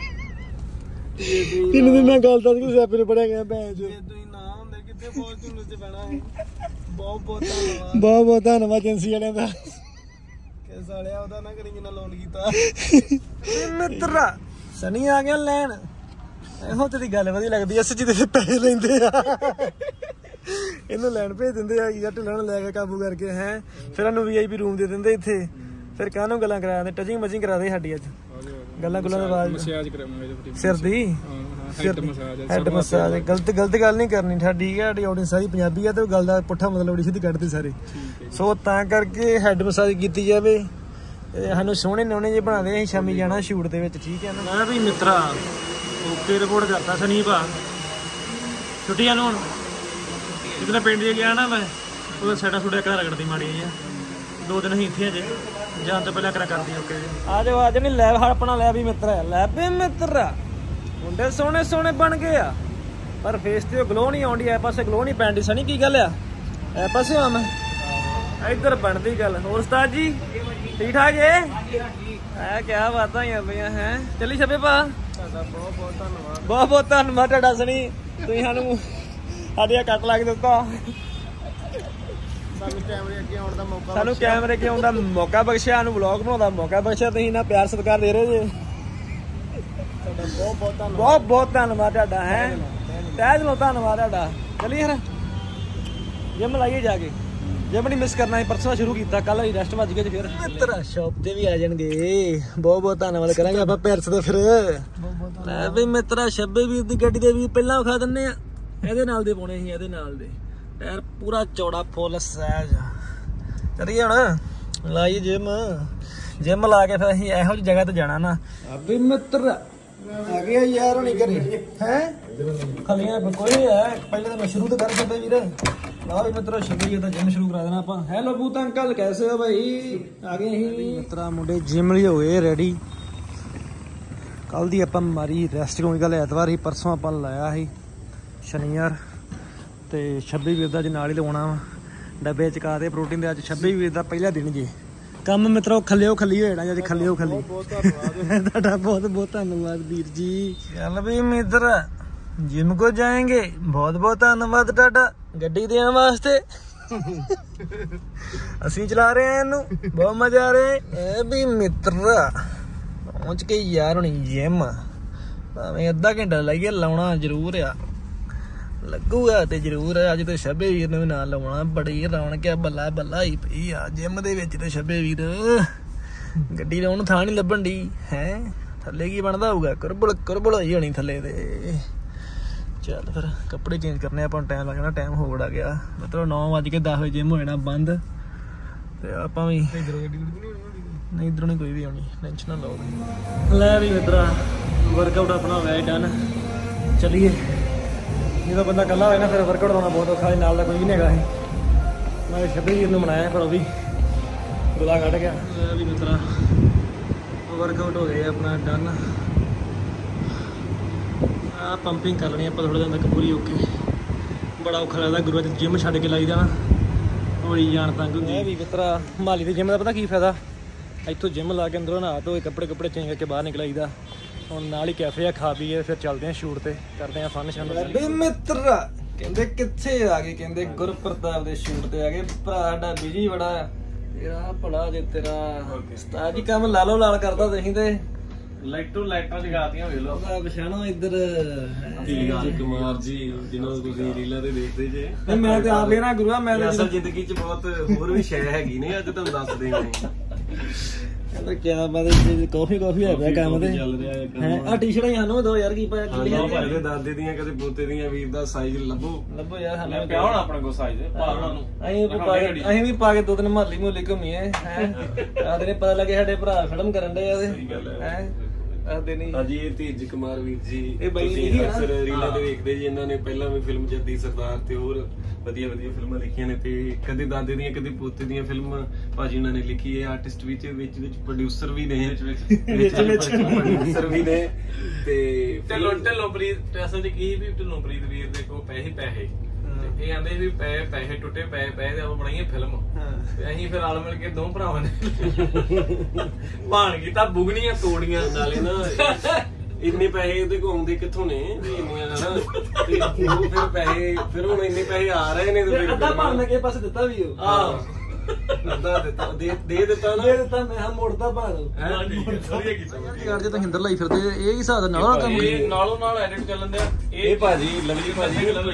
ਕਿੰਨੇ ਦਿਨ ਮੈਂ ਗੱਲ ਦੱਸ ਕੇ ਸਿਆਪੇ ਨੂੰ ਪੜਿਆ ਗਿਆ ਭੈਣ ਜੋ ਤੁਸੀਂ ਨਾ ਹੁੰਦੇ ਕਿੱਥੇ ਫੋਰਚੂਨਰ ਚ ਪੈਣਾ ਹੈ ਬਹੁਤ ਬਹੁਤ ਧੰਨਵਾਦ ਏਜੰਸੀ ਵਾਲਿਆਂ ਦਾ ਕਿ ਸਾਲਿਆ ਉਹਦਾ ਨਾ ਕਰੀ ਜਿੰਨਾ ਲੋਨ ਕੀਤਾ ਮਿੱਤਰਾ ਸਨੀ ਆ ਗਿਆ ਲੈਣ ਇਹੋ ਤੇਰੀ ਗੱਲ ਵਧੀਆ ਲੱਗਦੀ ਐ ਸੱਚੀ ਦੇ ਪੈਸੇ ਲੈਂਦੇ ਆ ਇਹਨੂੰ ਲੈਣ ਭੇਜ ਦਿੰਦੇ ਆ ਯਾਰ ਢਿੱਲਾਂ ਨੂੰ ਲੈ ਕੇ ਕਾਬੂ ਕਰਕੇ ਹੈ ਫਿਰ ਇਹਨੂੰ VIP ਰੂਮ ਦੇ ਦਿੰਦੇ ਇੱਥੇ ਫਿਰ ਕਾਹਨੂੰ ਗੱਲਾਂ ਕਰਾ ਦਿੰਦੇ ਟਚਿੰਗ ਮਚਿੰਗ ਕਰਾ ਦੇ ਸਾਡੀ ਅੱਜ ਗੱਲਾਂ ਗੁੱਲਾਂ ਦਾ ਆਵਾਜ਼ ਮਸਾਜ ਕਰਾਵਾਂਗੇ ਸਿਰ ਦੀ ਹੈਡ ਮਸਾਜ ਗਲਤ ਗੱਲ ਨਹੀਂ ਕਰਨੀ ਠੀਕ ਹੈ। ਸਾਡੀ ਆਡੀਅנס ਸਾਰੀ ਪੰਜਾਬੀ ਆ ਤੇ ਗੱਲ ਦਾ ਪੁੱਠਾ ਮਤਲਬ ਉੜੀ ਸਿੱਧੀ ਕੱਢਦੇ ਸਾਰੇ। ਸੋ ਤਾਂ ਕਰਕੇ ਹੈਡ ਮਸਾਜ ਕੀਤੀ ਜਾਵੇ। ਸਾਨੂੰ ਸੋਹਣੇ ਨੋਣੇ ਜੇ ਬਣਾਦੇ ਅਸੀਂ ਸ਼ਾਮੀ ਜਾਣਾ ਸ਼ੂਟ ਦੇ ਵਿੱਚ ਠੀਕ ਹੈ ਨਾ। ਮੈਂ ਵੀ ਮਿੱਤਰਾ ਓਕੇ ਰਿਪੋਰਟ ਕਰਤਾ ਸਨੀਪ ਆ ਛੁੱਟੀਆਂ ਨੂੰ। ਹੁਣ ਜਿੱਦਣ ਪਿੰਡ 'ਚ ਗਿਆ ਨਾ ਮੈਂ ਉਹਦਾ ਸਾਡਾ ਸੁੜਿਆ ਘਰ ਰਗੜਦੀ ਮਾੜੀ ਜੀ 2 ਦਿਨ ਅਸੀਂ ਇੱਥੇ ਅਜੇ ਜਾਣ ਤੋਂ ਪਹਿਲਾਂ ਕਰਾ ਕਰਦੀ ਓਕੇ। ਆ ਜਾਓ ਨਹੀਂ ਲੈ ਆਪਣਾ ਲੈ ਵੀ ਮਿੱਤਰ ਲੈ ਵੀ ਮਿੱਤਰ ਮੁੰਡੇ ਸੋਹਣੇ ਸੋਹਣੇ ਬਣ ਗਏ ਆ ਪਰ ਫੇਸ ਤੇ ਗਲੋ ਨਹੀਂ ਆਉਂਦੀ। ਐ ਪਾਸੇ ਗਲੋ ਨਹੀਂ ਪੈਂਦੀ ਸਨੀ ਕੀ ਗੱਲ ਆ ਐ ਪਾਸੇ ਆ ਮੈਂ ਇੱਧਰ ਬਣਦੀ ਗੱਲ। ਹੋਰ ਉਸਤਾਦ ਜੀ ਠੀਕ ਠਾਕ ਏ ਐ ਕਿਆ ਬਾਤਾਂ ਹੀ ਪਈਆਂ ਹੈ। ਚੱਲੀ ਛੱਬੇ ਭਾ ਤੁਹਾਡਾ ਬਹੁਤ ਬਹੁਤ ਧੰਨਵਾਦ। ਬਹੁਤ ਬਹੁਤ ਧੰਨਵਾਦ ਤੁਹਾਡਾ ਸਨੀ ਤੁਸੀਂ ਸਾਨੂੰ ਸਾਡੀਆਂ ਕੱਟ ਲਾ ਕੇ ਦਿੱਤਾ। ਸਾਨੂੰ ਕੈਮਰੇ ਅੱਗੇ ਆਉਣ ਦਾ ਮੌਕਾ ਬਖਸ਼ਿਆ ਸਾਨੂੰ ਵਲੌਗ ਬਣਾਉਣ ਦਾ ਮੌਕਾ ਬਖਸ਼ਿਆ। ਤੁਸੀਂ ਨਾ ਪਿਆਰ ਸਤਿਕਾਰ ਦੇ ਰਹੇ ਜੇ ਤੁਹਾਡਾ ਬਹੁਤ ਬਹੁਤ ਧੰਨਵਾਦ ਤੁਹਾਡਾ ਹੈ। ਤਹਿ ਦਿਲੋਂ ਧੰਨਵਾਦ ਤੁਹਾਡਾ। ਚੱਲੀਏ ਫਿਰ ਜਿਮ ਲਾਈਏ ਜਾ ਕੇ। ਜਿਮ ਨਹੀਂ ਮਿਸ ਕਰਨਾ। ਪਰਸੋਂ ਸ਼ੁਰੂ ਕੀਤਾ ਕੱਲ ਰੈਸਟ ਵੱਜ ਗਏ ਫਿਰ ਮਿੱਤਰਾ ਸ਼ਾਪ ਤੇ ਵੀ ਆ ਜਾਣਗੇ। ਬਹੁਤ ਬਹੁਤ ਧੰਨਵਾਦ ਕਰਾਂਗੇ ਆਪਾਂ ਪੈਰਸ ਤੇ ਫਿਰ ਲੈ ਵੀ ਮਿੱਤਰਾ 26 ਵੀਰ ਦੀ ਗੱਡੀ ਦੇ ਵੀ ਪਹਿਲਾਂ ਵਿਖਾ ਦਿੰਨੇ ਆ। ਇਹਦੇ ਨਾਲ ਦੇ ਪਾਉਣੇ ਸੀ ਇਹਦੇ ਨਾਲ ਦੇ ਟਾਇਰ ਪੂਰਾ ਚੌੜਾ ਫੁੱਲ ਸਾਈਜ਼। ਚੱਲੀਏ ਹੁਣ ਲਾਈਏ ਜਿਮ ਲਾ ਕੇ ਫਿਰ ਅਸੀਂ ਇਹੋ ਜਿਹੀ ਜਗ੍ਹਾ ਤੇ ਜਾਣਾ ਨਾ। ਅਬੇ ਮਿੱਤਰ ਆ ਗਿਆ ਯਾਰ ਹੁਣੀ ਘਰੇ ਹੈ ਖਲੀਆਂ ਕੋਈ ਹੈ। ਪਹਿਲੇ ਤਾਂ ਮੈਂ ਸ਼ੁਰੂ ਤੋਂ ਕਰ ਸਕਦਾ ਵੀਰ ਆ ਵੀ ਮਿੱਤਰਾ ਸ਼ੁਰੂ ਤਾਂ ਜਿਮ ਸ਼ੁਰੂ ਕਰਾ ਦੇਣਾ ਆਪਾਂ। ਹੈਲੋ ਬੂਤ ਅੰਕਲ ਕੈਸੇ ਹੋ ਭਾਈ ਆ ਗਏ ਅਸੀਂ ਮਿੱਤਰਾ ਮੁੰਡੇ ਜਿਮ ਲਈ ਹੋਏ ਰੈਡੀ। ਕੱਲ ਦੀ ਆਪਾਂ ਮਾਰੀ ਰੈਸਟ ਕਿਉਂਕਿ ਕੱਲ ਐਤਵਾਰ ਸੀ। ਪਰਸੋਂ ਆਪਾਂ ਲਾਇਆ ਸੀ ਸ਼ਨੀਵਾਰ ਤੇ 26 ਵੀਰ ਦਾ ਅੱਜ ਨਾਲ ਹੀ ਲਵਾਉਣਾ ਵਾ ਡੱਬੇ ਚਕਾ ਦੇ ਪ੍ਰੋਟੀਨ ਦੇ। ਅੱਜ 26 ਵੀਰ ਦਾ ਪਹਿਲਾ ਦਿਨ ਜੀ ਕੰਮ ਮਿੱਤਰੋ ਖੱਲਿਓ ਖੱਲੀ ਹੋ ਜਾਣਾ ਜੀ। ਖੱਲਿਓ ਖੱਲੀ ਤੁਹਾਡਾ ਬਹੁਤ ਬਹੁਤ ਧੰਨਵਾਦ ਵੀਰ ਜੀ। ਚੱਲ ਵੀ ਮਿੱਤਰ ਜਿਮ ਕੋ ਜਾਏਂਗੇ ਬਹੁਤ ਬਹੁਤ ਧੰਨਵਾਦ ਤੁਹਾਡਾ ਗੱਡੀ ਦੇਣ ਵਾਸਤੇ। ਅਸੀਂ ਚਲਾ ਰਹੇ ਆ ਇਹਨੂੰ ਬਹੁਤ ਮਜ਼ਾ ਆ ਰਿਹਾ ਇਹ ਵੀ ਮਿੱਤਰ ਪਹੁੰਚ ਕੇ ਯਾਰ ਹੁਣੀ ਜਿਮ ਭਾਵੇਂ ਅੱਧਾ ਘੰਟਾ ਲਾਈਏ ਲਾਉਣਾ ਜ਼ਰੂਰ ਆ ਲੱਗੂਗਾ ਤੇ ਜ਼ਰੂਰ। ਅੱਜ ਤੇ 26 ਵੀਰ ਨੂੰ ਵੀ ਨਾਲ ਲਾਉਣਾ ਬੜੀ ਰੌਣਕ ਆ ਬੱਲਾ ਬੱਲਾ ਹੀ ਪਈ ਆ ਜਿਮ ਦੇ ਵਿੱਚ ਤੇ 26 ਵੀਰ ਗੱਡੀ ਲਾਉਣ ਨੂੰ ਥਾਂ ਨਹੀਂ ਲੱਭਣ ਦੀ ਹੈ। ਥੱਲੇ ਕੀ ਬਣਦਾ ਹੋਊਗਾ ਕੁਰਬਲ ਹੋਈ ਹੋਣੀ ਥੱਲੇ ਤੇ। ਚੱਲ ਫਿਰ ਕੱਪੜੇ ਚੇਂਜ ਕਰਨੇ ਆਪਾਂ ਟਾਈਮ ਲੱਗਣਾ ਟਾਈਮ ਹੋ ਬੜਾ ਗਿਆ ਮਤਲਬ 9:10 ਜਿਮ ਹੋ ਜਾਣਾ ਬੰਦ ਤੇ ਆਪਾਂ ਵੀ ਨਹੀਂ ਇੱਧਰੋਂ ਨਹੀਂ ਕੋਈ ਵੀ ਆਉਣੀ ਟੈਨਸ਼ਨ ਨਾ ਲਓ। ਲੈ ਵੀ ਮਿੱਤਰਾ ਵਰਕਆਊਟ ਆਪਣਾ ਹੋਇਆ ਡਨ। ਚੱਲੀਏ ਜਦੋਂ ਬੰਦਾ ਇਕੱਲਾ ਹੋਏ ਨਾ ਫਿਰ ਵਰਕਆਊਟ ਹੋਣਾ ਬਹੁਤ ਔਖਾ। ਨਾਲ ਦਾ ਕੋਈ ਵੀ ਨਹੀਂ ਹੈਗਾ ਇਹ। ਮੈਂ 26 ਵੀਰ ਨੂੰ ਬਣਾਇਆ ਪਰ ਉਹ ਵੀ ਗੁਲਾ ਕੱਢ ਗਿਆ। ਲੈ ਵੀ ਮਿੱਤਰਾ ਵਰਕਆਊਟ ਹੋ ਗਿਆ ਆਪਣਾ ਡਨ। ਆ ਪੰਪਿੰਗ ਕਰ ਲੈਣੀ ਆਪਾਂ ਥੋੜਾ ਜਿਹਾ ਤੱਕ ਪੂਰੀ ਓਕੇ। ਬੜਾ ਔਖਾ ਲੱਗਦਾ ਗੁਰੂ ਚ ਜਿਮ ਛੱਡ ਕੇ ਲਾਈ ਜਾਣਾ ਹੋਈ ਜਾਣ ਤੰਗ ਹੁੰਦੀ। ਇਹ ਵੀ ਮਿੱਤਰਾ ਮਾਲੀ ਦੇ ਜਿਮ ਦਾ ਪਤਾ ਕੀ ਫਾਇਦਾ ਇੱਥੋਂ ਜਿਮ ਲਾ ਕੇ ਅੰਦਰੋਂ ਨਹਾ ਧੋ ਕੇ ਕੱਪੜੇ ਚੇਂਜ ਕਰਕੇ ਬਾਹਰ ਨਿਕਲ ਆਈਦਾ। ਹੁਣ ਨਾਲ ਹੀ ਕੈਫੇ ਆ ਖਾ ਪੀਏ ਫਿਰ ਚੱਲਦੇ ਆ ਸ਼ੂਟ ਤੇ ਕਰਦੇ ਆ ਫਨ ਸ਼ਨ। ਮਿੱਤਰਾ ਕਹਿੰਦੇ ਕਿੱਥੇ ਆ ਗਏ ਕਹਿੰਦੇ ਗੁਰਪ੍ਰਤਾਪ ਦੇ ਸ਼ੂਟ ਤੇ ਆ ਗਏ। ਭਰਾ ਸਾਡਾ ਬਿਜੀ ਬੜਾ ਤੇਰਾ ਭਲਾ ਜੇ ਤੇਰਾ ਉਸਤਾਦ ਜੀ ਕੰਮ ਲਾਲੋ ਲਾਲ ਕਰਦਾ ਤੁਸੀਂ ਤੇ ਲਾਈਟਾਂ ਜਗਾਤੀਆਂ ਵੇਖ ਲਓ ਪਛਾਣੋ ਇੱਧਰ ਦਿਲਗਾਜ ਕੁਮਾਰ ਜੀ ਜਿਹਨੂੰ ਤੁਸੀਂ ਰੀਲਾਂ ਤੇ ਦੇਖਦੇ ਜੇ। ਮੈਂ ਤੇ ਆਪ ਲੈਣਾ ਗੁਰੂਆ ਮੈਂ ਅਸਲ ਜ਼ਿੰਦਗੀ 'ਚ ਬਹੁਤ ਹੋਰ ਵੀ ਸ਼ੈ ਹੈਗੀ ਨੇ ਅੱਜ ਤੁਹਾਨੂੰ ਦੱਸਦੇ ਨੇ। ਕਹਿੰਦਾ ਕਿਆ ਬਾਤ ਕਾਫੀ ਹੈ ਪਿਆ ਕੰਮ ਤੇ ਚੱਲ ਰਿਹਾ ਹੈ। ਆ ਟੀ-ਸ਼ਰਟਾਂ ਸਾਨੂੰ ਦੋ ਯਾਰ ਕੀ ਪਾਇਆ ਭਾਈ ਦਾਦੇ ਦੀਆਂ ਕਦੇ ਪੋਤੇ ਦੀਆਂ ਵੀਰ ਦਾ ਸਾਈਜ਼ ਲੱਭੋ ਯਾਰ ਸਾਨੂੰ ਪਿਆ ਹੋਣਾ ਆਪਣੇ ਕੋਲ ਸਾਈਜ਼ ਪਾਲਣਾ ਨੂੰ ਅਸੀਂ ਵੀ ਪਾ ਕੇ 2 ਦਿਨ ਮਹੱਲੀ ਘੁੰਮੀਏ ਹੈ। ਆਦੇ ਨੇ ਪਤਾ ਲੱਗੇ ਸਾਡੇ ਭਰਾ ਫਿਲਮ ਕਰਨ ਦੇ ਹੈ ਆਦੇ ਨਹੀਂ। ਹਾਂਜੀ ਇਹ ਤੇਜ ਕੁਮਾਰ ਵੀਰ ਜੀ ਇਹ ਬਾਈ ਅਕਸਰ ਰੀਲਾਂ ਤੇ ਵੇਖਦੇ ਜੀ। ਇਹਨਾਂ ਨੇ ਪਹਿਲਾਂ ਵੀ ਫਿਲਮ ਜੱਦੀ ਸਰਦਾਰ ਤੇ ਹੋਰ ਵਧੀਆ ਫਿਲਮਾਂ ਲਿਖੀਆਂ ਨੇ ਤੇ ਕਦੇ ਦਾਦੇ ਦੀਆਂ ਕਦੇ ਪੋਤੇ ਦੀਆਂ ਫਿਲਮਾਂ ਭਾਜੀ ਉਹਨਾਂ ਨੇ ਲਿਖੀ ਹੈ। ਆਰਟਿਸਟ ਵਿੱਚ ਪ੍ਰੋਡਿਊਸਰ ਵੀ ਨੇ ਪ੍ਰੋਡਿਊਸਰ ਵੀ ਨੇ ਤੇ ਢਿੱਲੋਂਪ੍ਰੀਤ ਅਸਲ 'ਚ ਕੀ ਵੀ ਢਿੱਲੋਂਪ੍ਰੀਤ ਵੀਰ ਦੇ ਕੋਲ ਪੈਸੇ ਇਹ ਆਂਦੇ ਵੀ ਪੈਸੇ ਟੁੱਟੇ ਪਏ ਤੇ ਆਪਾਂ ਬਣਾਈਏ ਫਿਲਮ ਤੇ ਅਸੀਂ ਫਿਰ ਰਲ ਮਿਲ ਕੇ 2 ਭਰਾਵਾਂ ਨੇ ਭਾਣ ਕੀਤਾ ਬੁਗਣੀਆਂ ਤੋੜੀਆਂ ਨਾਲੇ ਨਾ ਇੰਨੇ ਪੈਸੇ ਉਹਦੇ ਕੋਲ ਆਉਂਦੇ ਕਿੱਥੋਂ ਨੇ ਵੀ ਇੰਨੀਆਂ ਨਾ ਤੇ ਉਹ ਫਿਰ ਪੈਸੇ ਫਿਰ ਹੁਣ ਇੰਨੇ ਪੈਸੇ ਆ ਰਹੇ ਨੇ ਤੇ ਫਿਰ ਅੱਧਾ ਭਾਣ ਕੇ ਪਾਸੇ ਦਿੱਤਾ ਵੀ ਉਹ ਅੱਧਾ ਦਿੱਤਾ ਦੇ ਦਿੱਤਾ ਮੈਂ ਮੋੜਦਾ ਭਾਣ ਵਧੀਆ ਕੀਤਾ ਯਾਰ ਜੇ ਤੁਸੀਂ ਹਿੰਦਰ ਲਾਈ ਫਿਰਦੇ ਇਹ ਕੀ ਹਿਸਾਬ ਦਾ ਨਾਲੋਂ ਕੰਮ ਨਾਲੋਂ ਨਾਲ ਐਡਿਟ ਚੱਲਣ ਦਿਆ ਇਹ ਭਾਜੀ ਲਵਲੀ ਭਾਜੀ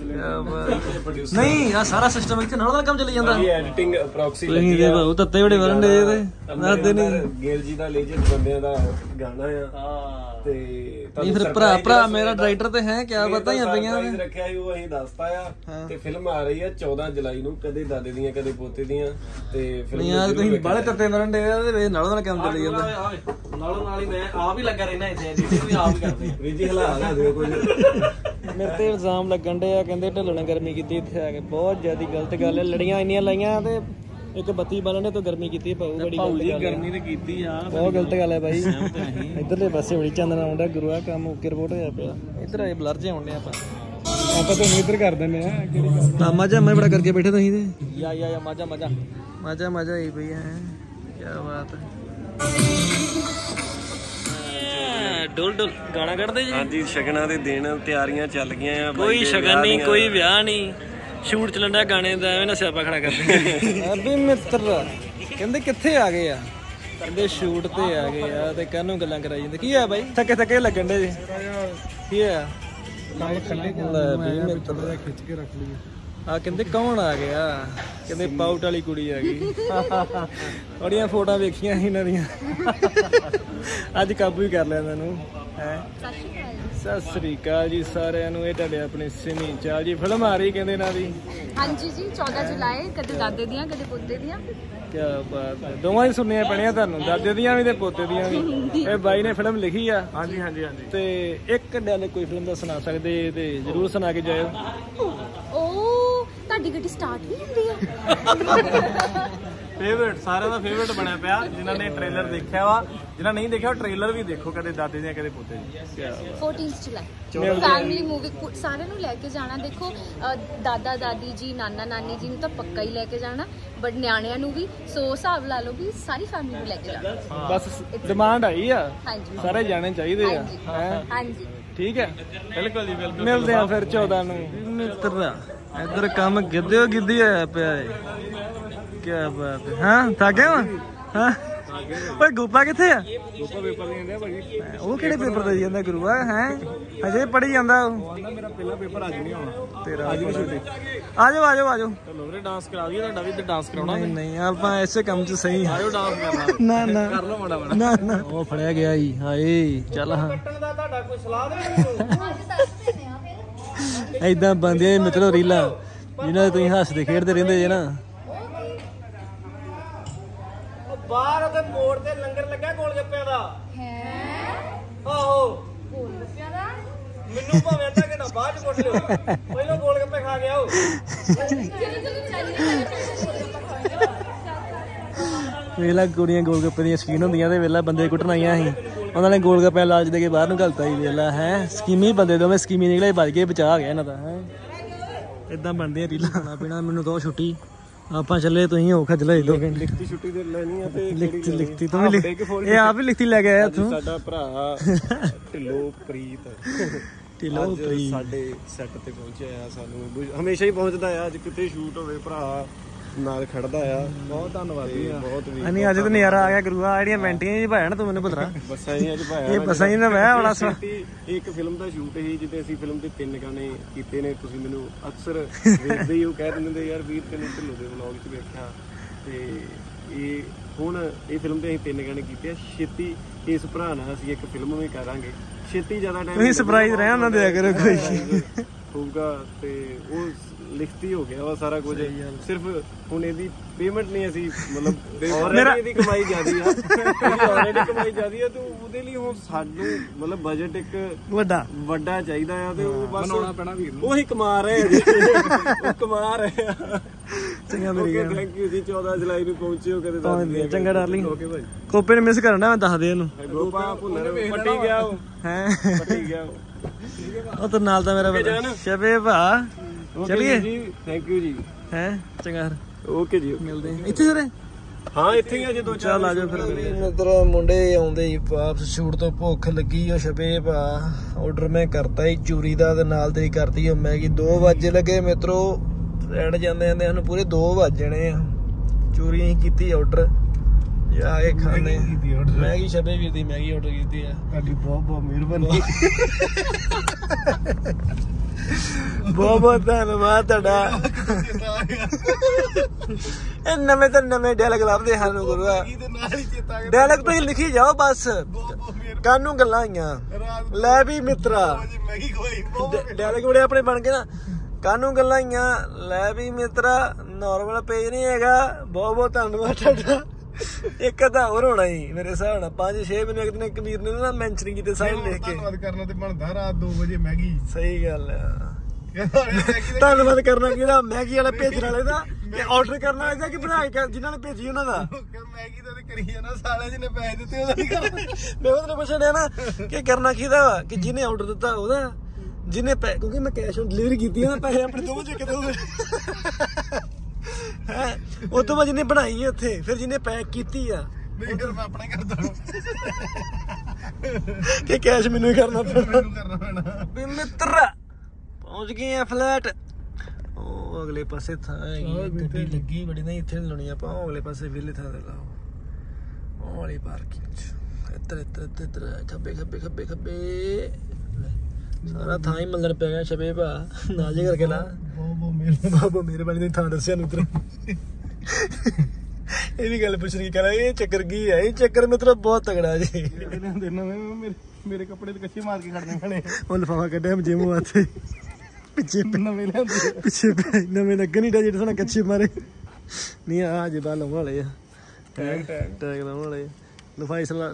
ਨਹੀਂ ਆ ਸਾਰਾ ਸਿਸਟਮ ਇੱਥੇ ਨਾਲ ਕੰਮ ਚੱਲੀ ਜਾਂਦਾ ਐਡੀਟਿੰਗ ਅਪਰੋਕਸੀ ਤੁਸੀਂ ਦੇ ਬਾਉ ਤੱਤੇ ਬੜੇ ਵਰਨ ਦੇ ਇਹਦੇ ਦੱਸਦੇ ਨਹੀਂ ਗੇਲ ਜੀ ਦਾ ਲੇਜੈਂਡ ਬੰਦਿਆਂ ਦਾ ਗਾਣਾ ਆ ਤੇ ਨਹੀਂ ਫਿਰ ਭਰਾ ਮੇਰਾ ਡਾਇਰੈਕਟਰ ਤੇ ਹੈ ਕਿਆ ਪਤਾ ਹੀ ਪਈਆਂ ਨੇ ਰੱਖਿਆ ਸੀ ਉਹ ਅਸੀਂ ਦੱਸਤਾ ਆ ਤੇ ਫਿਲਮ ਆ ਰਹੀ ਆ 14 ਜੁਲਾਈ ਨੂੰ ਕਦੇ ਦਾਦੇ ਦੀਆਂ ਕਦੇ ਪੋਤੇ ਦੀਆਂ ਤੇ ਫਿਲਮ ਨਹੀਂ ਆ ਤੁਸੀਂ ਬਾਲੇ ਤੱਤੇ ਵਰਨ ਦੇ ਇਹਦੇ ਨਾਲੋਂ ਨਾਲ ਕੰਮ ਚੱਲੀ ਜਾਂਦਾ ਨਾਲੋਂ ਨਾਲ ਹੀ ਮੈਂ ਆਪ ਹੀ ਲੱਗਾ ਰਹਿਣਾ ਇੱਥੇ ਐਡੀਟਿੰਗ ਵੀ ਆਪ ਹੀ ਕਰਦੇ ਵੀਰ ਜੀ ਹਿਲਾ ਦਿਓ ਕੁਝ ਮੇਰੇ ਤੇ ਇਲਜ਼ਾਮ ਲੱਗਣ ਦੇ ਆ ਕਹਿੰਦੇ ਢਿੱਲੋਂ ਨੇ ਗਰਮੀ ਕੀਤੀ ਇੱਥੇ ਆ ਕੇ ਬਹੁਤ ਜ਼ਿਆਦਾ ਗਲਤ ਗੱਲ ਹੈ ਲੜੀਆਂ ਇੰਨੀਆਂ ਲਾਈਆਂ ਤੇ ਇੱਕ ਬੱਤੀ ਬਾਲਣ ਨੇ ਤੋਂ ਗਰਮੀ ਕੀਤੀ ਪਾਉ ਬੜੀ ਗਰਮੀ ਤੇ ਕੀਤੀ ਆ ਬਹੁਤ ਗਲਤ ਗੱਲ ਹੈ ਬਾਈ ਇਧਰਲੇ ਪਾਸੇ ਬੜੀ ਚਾਨਣ ਆਉਂਦਾ ਗੁਰੂ ਆ ਕੰਮ ਓਕੇ ਰਿਪੋਰਟ ਹੋਇਆ ਪਿਆ ਇਧਰ ਆਏ ਬਲਰ ਜੇ ਆਉਂਦੇ ਆਪਾਂ ਤੁਹਾਨੂੰ ਇੱਧਰ ਕਰ ਦਿੰਦੇ ਆ ਕਿਹੜੀ ਗੱਲ ਮਾਜਾ ਮੈਂ ਬੜਾ ਕਰਕੇ ਬੈਠੇ ਤੁਸੀਂ ਤੇ ਯਾ ਮਾਜਾ ਹੀ ਪਈ ਹੈ ਕੀ ਬਾਤ ਹੈ ਡੋਲ ਗਾਣਾ ਕੱਢਦੇ ਜੀ ਹਾਂਜੀ ਸ਼ਗਨਾਂ ਦੇ ਦਿਨ ਤਿਆਰੀਆਂ ਚੱਲ ਗਈਆਂ ਆ ਕੋਈ ਸ਼ਗਨ ਨਹੀਂ ਕੋਈ ਵਿਆਹ ਨਹੀਂ ਸ਼ੂਟ ਚੱਲਣ ਡਿਆ ਗਾਣੇ ਦਾ ਐਵੇਂ ਨਾ ਸਿਆਪਾ ਖੜਾ ਕਰਦੇ ਅਬੇ ਮਿੱਤਰ ਕਹਿੰਦੇ ਕਿੱਥੇ ਆ ਗਏ ਆ ਕਹਿੰਦੇ ਸ਼ੂਟ ਤੇ ਆ ਗਏ ਆ ਤੇ ਕਾਹਨੂੰ ਗੱਲਾਂ ਕਰਾਈ ਜਾਂਦੇ ਕੀ ਆ ਬਾਈ ਥੱਕੇ ਲੱਗਣ ਡੇ ਜੀ ਕੀ ਆ ਖਿੱਚ ਕੇ ਰੱਖ ਲਈ ਆ ਕਹਿੰਦੇ ਕੌਣ ਆ ਗਿਆ ਕਹਿੰਦੇ ਪਾਊਟ ਵਾਲੀ ਕੁੜੀ ਆ ਗਈ ਬੜੀਆਂ ਫੋਟੋਆਂ ਵੇਖੀਆਂ ਸੀ ਇਹਨਾਂ ਦੀਆਂ ਅੱਜ ਕਾਬੂ ਹੀ ਕਰ ਲਿਆ ਮੈਨੂੰ ਹੈ ਸਤਿ ਸ੍ਰੀ ਅਕਾਲ ਜੀ ਸਾਰਿਆਂ ਨੂੰ ਇਹ ਤੁਹਾਡੇ ਆਪਣੇ ਸਿਮੀ ਚਾਲ ਜੀ ਫਿਲਮ ਆ ਰਹੀ ਕਹਿੰਦੇ ਇਹਨਾਂ ਦੀ ਹਾਂਜੀ ਜੀ 14 ਜੁਲਾਈ ਕਦੇ ਦਾਦੇ ਦੀਆਂ ਕਦੇ ਪੋਤੇ ਦੀਆਂ ਕੀ ਬਾਤ ਹੈ ਦੋਵਾਂ ਹੀ ਸੁਣਨੀਆਂ ਪੈਣੀਆਂ ਤੁਹਾਨੂੰ ਦਾਦੇ ਦੀਆਂ ਵੀ ਤੇ ਪੋਤੇ ਦੀਆਂ ਵੀ ਇਹ ਬਾਈ ਨੇ ਫਿਲਮ ਲਿਖੀ ਆ ਹਾਂਜੀ ਤੇ ਇੱਕ ਡਾਇਲੌਗ ਕੋਈ ਫਿਲਮ ਦਾ ਸੁਣਾ ਸਕਦੇ ਤੇ ਜਰੂਰ ਸੁਣਾ ਕੇ ਜਾਇਓ ਉਹ ਤੁਹਾਡੀ ਗੱਡੀ ਸਟਾਰਟ ਨਹੀਂ ਹੁੰਦੀ ਆ ਫੇਵਰਟ ਸਾਰਿਆਂ ਦਾ ਫੇਵਰਟ ਬਣਿਆ ਪਿਆ ਜਿਨ੍ਹਾਂ ਨੇ ਟ੍ਰੇਲਰ ਦੇਖਿਆ ਵਾ ਜਿਨ੍ਹਾਂ ਨਹੀਂ ਦੇਖਿਆ ਉਹ ਟ੍ਰੇਲਰ ਵੀ ਦੇਖੋ ਕਦੇ ਦਾਦੇ ਦੀਆਂ ਕਦੇ ਪੋਤੇ ਦੀਆਂ 14 ਜੁਲਾਈ ਫੈਮਿਲੀ ਮੂਵੀ ਸਾਰਿਆਂ ਨੂੰ ਲੈ ਕੇ ਜਾਣਾ ਦੇਖੋ ਦਾਦਾ ਦਾਦੀ ਜੀ ਨਾਨਾ ਨਾਨੀ ਜੀ ਨੂੰ ਤਾਂ ਪੱਕਾ ਹੀ ਲੈ ਕੇ ਜਾਣਾ ਬਟ ਨਿਆਣਿਆਂ ਨੂੰ ਵੀ ਸੋ ਹਿਸਾਬ ਲਾ ਲਓ ਵੀ ਸਾਰੀ ਫੈਮਿਲੀ ਨੂੰ ਲੈ ਕੇ ਜਾਣਾ ਬਸ ਡਿਮਾਂਡ ਆਈ ਆ ਹਾਂਜੀ ਸਾਰੇ ਜਾਣੇ ਚਾਹੀਦੇ ਆ ਹਾਂਜੀ ਠੀਕ ਹੈ ਬਿਲਕੁਲ ਜੀ ਬਿਲਕੁਲ ਮਿਲਦੇ ਆ ਫਿਰ 14 ਨੂੰ ਮਿੱਤਰ ਇੱਧਰ ਕੰਮ ਗਿੱਧੇ ਹੋਇਆ ਪਿਆ ਏ ਕੀ ਬਾਤ ਹੈ ਹਾਂ ਥੱਕ ਗਿਆ ਵਾ ਹਾਂ ਓਏ ਗੋਪਾ ਕਿੱਥੇ ਆ ਗੋਪਾ ਪੇਪਰ ਦੇ ਜਾਂਦੇ ਆ ਭਾਜੀ ਉਹ ਕਿਹੜੇ ਪੇਪਰ ਦੇ ਜਾਂਦਾ ਗੁਰੂਆ ਹੈ ਅਜੇ ਪੜ੍ਹੀ ਜਾਂਦਾ ਉਹ ਮੇਰਾ ਪਹਿਲਾ ਪੇਪਰ ਅੱਜ ਨਹੀਂ ਆਉਣਾ ਤੇਰਾ ਅੱਜ ਵੀ ਛੁੱਟੀ ਆਜੋ ਚਲੋ ਵੀਰੇ ਡਾਂਸ ਕਰਾ ਦਈਏ ਤੁਹਾਡਾ ਵੀ ਤੇ ਡਾਂਸ ਕਰਾਉਣਾ ਨਹੀਂ ਆਪਾਂ ਐਸੇ ਕੰਮ 'ਚ ਸਹੀ ਆਜੋ ਡਾਂਸ ਕਰਨਾ ਨਾ ਕਰ ਲਓ ਮਾੜਾ ਨਾ ਉਹ ਫੜਿਆ ਗਿਆ ਜੀ ਹਾਏ ਚੱਲ ਹਾਂ ਕੱਟਣ ਦਾ ਤੁਹਾਡਾ ਕੋਈ ਸਲਾਹ ਦੇ ਏਦਾਂ ਬੰਦੇ ਮਿੱਤਰੋ ਰੀਲਾਂ ਜਿਨ੍ਹਾਂ ਦੇ ਤੁਸੀਂ ਹੱਸਦੇ ਖੇਡਦੇ ਰਹਿੰਦੇ ਜੇ ਨਾ ਬਾਹਰ ਉਹਦੇ ਮੋੜ ਤੇ ਲੰਗਰ ਲੱਗਾ ਗੋਲ ਗੱਪਿਆਂ ਦਾ ਹੈ ਆਹੋ ਗੋਲ ਗੱਪਿਆਂ ਦਾ ਮੈਨੂੰ ਭਾਵੇਂ ਅੱਧਾ ਘੰਟਾ ਬਾਅਦ ਚ ਪੁੱਛ ਲਿਓ ਪਹਿਲਾਂ ਗੋਲ ਗੱਪੇ ਖਾ ਗਿਆ ਉਹ ਵੇਲਾ ਕੁੜੀਆਂ ਗੋਲ ਗੱਪੇ ਦੀਆਂ ਸ਼ਕੀਨ ਹੁੰਦੀਆਂ ਤੇ ਵੇਲਾ ਬੰਦੇ ਕੁੱਟਣ ਆਈਆਂ ਸੀ ਉਹਨਾਂ ਨੇ ਗੋਲ ਗੱਪੇ ਲਾਜ ਦੇ ਕੇ ਬਾਹਰ ਨੂੰ ਘਲਤਾ ਸੀ ਵੇਲਾ ਹੈ ਸਕੀਮੀ ਬੰਦੇ ਦੋਵੇਂ ਸਕੀਮੀ ਨਿਕਲੇ ਭੱਜ ਕੇ ਬਚਾ ਗਿਆ ਇਹਨਾਂ ਦਾ ਹੈ ਇਦਾਂ ਬਣਦੀਆਂ ਰੀਲਾਂ ਖਾਣਾ ਪੀਣਾ ਮੈਨੂੰ ਦੋ ਛੁੱਟੀ ਆਪਾਂ ਚੱਲੇ ਤੁਸੀਂ ਹੋ ਖਜਲਾ 2 ਘੰਟੇ ਲਿਖਤੀ ਛੁੱਟੀ ਦੇ ਲੈਣੀ ਆ ਤੇ ਲਿਖਤੀ ਤੂੰ ਵੀ ਇਹ ਆਪ ਹੀ ਲਿਖਤੀ ਲੈ ਕੇ ਆਇਆ ਤੂੰ ਸਾਡਾ ਭਰਾ ਢਿੱਲੋਂ ਪ੍ਰੀਤ ਸਾਡੇ ਸੈੱਟ ਤੇ ਪਹੁੰਚਿਆ ਆ ਸਾਨੂੰ ਹਮੇਸ਼ਾ ਹੀ ਪਹੁੰਚਦਾ ਆ ਅੱਜ ਕਿਤੇ ਸ਼ੂਟ ਹੋਵੇ ਭਰਾ ਨਾਲ ਖੜਦਾ ਆ ਬਹੁਤ ਧੰਨਵਾਦੀ ਆ ਬਹੁਤ ਵੀ ਨਹੀਂ ਅੱਜ ਤਾਂ ਨਜ਼ਾਰਾ ਆ ਗਿਆ ਗੁਰੂਆ ਜਿਹੜੀਆਂ ਮੈਂਟੀਆਂ ਜੀ ਭਾਇਆ ਨਾ ਤੂੰ ਮੈਨੂੰ ਪੁੱਤਰਾ ਬੱਸਾਂ ਹੀ ਅੱਜ ਭਾਇਆ ਇਹ ਬੱਸਾਂ ਹੀ ਨਾ ਮੈਂ ਬੜਾ ਇੱਕ ਫਿਲਮ ਦਾ ਸ਼ੂਟ ਸੀ ਜਿੱਤੇ ਅਸੀਂ ਫਿਲਮ ਦੇ 3 ਗਾਣੇ ਕੀਤੇ ਨੇ ਤੁਸੀਂ ਮੈਨੂੰ ਅਕਸਰ ਵੇਖਦੇ ਹੀ ਹੋ ਕਹਿ ਦਿੰਦੇ ਯਾਰ ਵੀਰ ਤੈਨੂੰ ਢਿੱਲੋਂ ਦੇ ਵਲੌਗ 'ਚ ਵੇਖਿਆ ਤੇ ਇਹ ਹੁਣ ਇਹ ਫਿਲਮ ਦੇ ਅਸੀਂ 3 ਗਾਣੇ ਕੀਤੇ ਆ ਛੇਤੀ ਇਸ ਭਰਾ ਨਾਲ ਅਸੀਂ ਇੱਕ ਫਿਲਮ ਵੀ ਕਰਾਂਗੇ ਛੇਤੀ ਜ਼ਿਆਦਾ ਟਾਈਮ ਤੁਸੀਂ ਸਰਪ੍ਰਾਈਜ਼ ਰਹਿ ਨਾ ਦਿਆ ਕਰੋ ਕੋਈ ਹੋਊਗਾ ਤੇ ਉਹ ਲਿਖਤੀ ਹੋ ਗਿਆ ਵਾ ਸਾਰਾ ਕੁਝ ਸਿਰਫ ਹੁਣ ਇਹਦੀ ਪੇਮੈਂਟ ਨਹੀਂ ਅਸੀਂ ਮਤਲਬ ਆਲਰੇਡੀ ਇਹਦੀ ਕਮਾਈ ਜ਼ਿਆਦੀ ਆ ਕਮਾਈ ਜ਼ਿਆਦੀ ਆ ਤੇ ਉਹਦੇ ਲਈ ਹੁਣ ਸਾਨੂੰ ਮਤਲਬ ਬਜਟ ਇੱਕ ਵੱਡਾ ਚਾਹੀਦਾ ਆ ਤੇ ਉਹ ਬਸ ਉਹੀ ਕਮਾ ਰਹੇ ਉਹ ਕਮਾ ਰਹੇ ਆ ਚੰਗਾ ਮੇਰੀ ਗੱਲ ਥੈਂਕ ਯੂ ਜੀ 14 ਜੁਲਾਈ ਨੂੰ ਪਹੁੰਚਿਓ ਕਦੇ ਚੰਗਾ ਡਾਰਲਿੰਗ ਓਕੇ ਭਾਈ ਕੋਪੇ ਨੇ ਮਿਸ ਕਰਨਾ ਮੈਂ ਦੱਸ ਦੇ ਇਹਨੂੰ ਗੋਪਾ ਭੁੱਲਰ ਪੱਟੀ ਗਿਆ ਉਹ ਹੈ ਪੱਟੀ ਗਿਆ ਉਹ ਤਾਂ ਨਾਲ ਤਾਂ ਮੇਰਾ ਸ਼ਬੇ ਭਾ ਚਲਿਏ ਜੀ ਥੈਂਕ ਯੂ ਜੀ ਹੈ ਚੰਗਾ ਓਕੇ ਜੀ ਮਿਲਦੇ ਆ ਇੱਥੇ ਸਾਰੇ ਹਾਂ ਇੱਥੇ ਹੀ ਆ ਜੇ 2-4 ਚੱਲ ਆ ਜਾਓ ਫਿਰ ਮਿੱਤਰ ਮੁੰਡੇ ਆਉਂਦੇ ਹੀ ਵਾਪਸ ਸ਼ੂਟ ਤੋਂ ਭੁੱਖ ਲੱਗੀ ਉਹ ਛਪੇ ਭਾ ਆਰਡਰ ਮੈਂ ਕਰਤਾ ਹੀ ਚੂਰੀ ਦਾ ਤੇ ਨਾਲ ਤੇਰੀ ਕਰਤੀ ਉਹ ਮੈਗੀ 2 ਵਜੇ ਲੱਗੇ ਮਿੱਤਰੋ ਰਹਿਣ ਜਾਂਦੇ ਸਾਨੂੰ ਪੂਰੇ 2 ਵਜ ਜਾਣੇ ਆ ਚੂਰੀ ਅਸੀਂ ਕੀਤੀ ਆਰਡਰ ਜਾ ਕੇ ਖਾਣੇ ਮੈਗੀ ਛਪੇ ਵੀਰ ਦੀ ਮੈਗੀ ਆਰਡਰ ਕੀਤੀ ਆ ਤੁਹਾਡੀ ਬਹੁਤ ਬਹੁਤ ਮਿਹਰਬਾਨੀ ਬਹੁਤ ਬਹੁਤ ਧੰਨਵਾਦ ਤੁਹਾਡਾ। ਇਹ ਨਵੇਂ ਤੋਂ ਨਵੇਂ ਡਾਇਲੌਗ ਲੱਭਦੇ ਸਾਨੂੰ ਗੁਰੂਆ। ਡਾਇਲੌਗ ਤੁਸੀਂ ਲਿਖੀ ਜਾਓ ਬਸ, ਕਾਨੂੰ ਗੱਲਾਂ ਆਈਆਂ। ਲੈ ਵੀ ਮਿੱਤਰਾ ਡਾਇਲੌਗ ਬੜੇ ਆਪਣੇ ਬਣ ਗਏ ਨਾ, ਕਾਨੂੰ ਗੱਲਾਂ ਆਈਆਂ। ਲੈ ਵੀ ਮਿੱਤਰਾ ਨਾਰਮਲ ਪੇਜ ਨਹੀਂ ਹੈਗਾ। ਬਹੁਤ ਬਹੁਤ ਧੰਨਵਾਦ ਤੁਹਾਡਾ। ਇੱਕ ਤਾਂ ਹੋਰ ਹੋਣਾ ਹੀ ਮੇਰੇ ਹਿਸਾਬ ਨਾਲ 5-6 ਮੈਨੂੰ ਇੱਕ ਦਿਨ ਇੱਕ ਵੀਰ ਨੇ ਨਾ ਮੈਂਸ਼ਨ ਕੀਤੇ ਸਾਈਨ ਲਿਖ ਕੇ। ਧੰਨਵਾਦ ਕਰਨਾ ਤੇ ਬਣਦਾ ਰਾਤ 2 ਵਜੇ ਮੈਗੀ। ਸਹੀ ਗੱਲ ਆ। ਧੰਨਵਾਦ ਕਰਨਾ ਕਿਹਦਾ? ਮੈਗੀ ਵਾਲਾ ਭੇਜਣ ਵਾਲੇ ਦਾ ਤੇ ਆਰਡਰ ਕਰਨ ਵਾਲੇ ਦਾ ਕਿ ਬਣਾ ਕੇ ਜਿਨ੍ਹਾਂ ਨੇ ਭੇਜੀ ਉਹਨਾਂ ਦਾ? ਮੈਗੀ ਤਾਂ ਕਰੀ ਜਾਣਾ ਸਾਲਿਆਂ ਜਿਹਨੇ ਪੈਸੇ ਦਿੱਤੇ ਉਹਦਾ ਨਹੀਂ ਕਰਨਾ। ਮੈਂ ਉਹਨੂੰ ਪੁੱਛਿਆ ਨਾ ਕਿ ਕਰਨਾ ਕਿਹਦਾ ਵਾ, ਕਿ ਜਿਹਨੇ ਆਰਡਰ ਦਿੱਤਾ ਉਹਦਾ, ਜਿਹਨੇ ਕਿਉਂਕਿ ਮੈਂ ਕੈਸ਼ ਔਨ ਡਿਲੀਵਰੀ ਕੀਤੀ ਆ ਨਾ, ਪੈਸੇ ਆਪਣੇ ਦੋਵੇਂ ਚ ਕਿਤੇ ਹੋਵੇ ਹੈ। ਉਹ ਤੋਂ ਬਾਅਦ ਜਿਹਨੇ ਬਣਾਈ ਆ ਉੱਥੇ, ਫਿਰ ਜਿਹਨੇ ਪੈਕ ਕੀਤੀ ਆ ਨਹੀਂ ਫਿਰ ਮੈਂ ਆਪਣਾ ਕਰਦਾ ਕਿ ਕੈਸ਼ ਮੈਨੂੰ ਹੀ ਕਰਨਾ ਪੈਣਾ। ਵੀ ਮਿੱਤਰ ਪਹੁੰਚ ਗਏ ਆ ਫਲੈਟ। ਉਹ ਅਗਲੇ ਪਾਸੇ ਥਾਂ ਹੈਗੀ, ਗੱਡੀ ਲੱਗੀ ਬੜੀ ਨਹੀਂ ਇੱਥੇ ਲਾਉਣੀ ਆਪਾਂ। ਉਹ ਅਗਲੇ ਪਾਸੇ ਵਿਹਲੇ ਥਾਂ ਤੇ ਲਾਓ, ਉਹ ਵਾਲੀ ਪਾਰਕਿੰਗ ਚ। ਇੱਧਰ ਖੱਬੇ ਖੱਬੇ ਖੱਬੇ ਖੱਬੇ ਸਾਰਾ ਥਾਂ ਹੀ ਮੱਲਣ ਪੈ ਗਿਆ। ਛਬੇ ਭਾ ਨਾ ਜੇ ਕਰਕੇ ਲਾ। ਬਹੁਤ ਮਿਹਰਬਾਨੀ ਦੀ ਥਾਂ ਦੱਸਿਆ ਨੂੰ। ਇਹ ਵੀ ਗੱਲ ਪੁੱਛਣੀ ਕਰਾਂ, ਇਹ ਚੱਕਰ ਕੀ ਹੈ? ਇਹ ਚੱਕਰ ਮਤਲਬ ਬਹੁਤ ਤਗੜਾ ਜੀ। ਮੇਰੇ ਕੱਪੜੇ ਤੇ ਕੱਚੇ ਮਾਰ ਕੇ ਖੜਨੇ ਖਾਣੇ। ਉਹ ਲਿਫਾਫਾ ਕੱਢਿਆ ਜਿਮ ਵਾਸਤੇ, ਪਿੱਛੇ ਨਵੇਂ ਲਿਆਂਦੇ ਪਿੱਛੇ ਨਵੇਂ ਲੱਗਣ ਹੀ ਡਾ ਜਿਹੜੇ ਸਾਨੂੰ ਕੱਚੇ ਮਾਰੇ ਨਹੀਂ। ਆ ਜੇ ਬਾਲ ਲਾਉਣ ਵਾਲੇ ਆ, ਟੈਗ ਲਾਉਣ ਵਾਲੇ। ਲਵਾਈ ਸਾਲਾ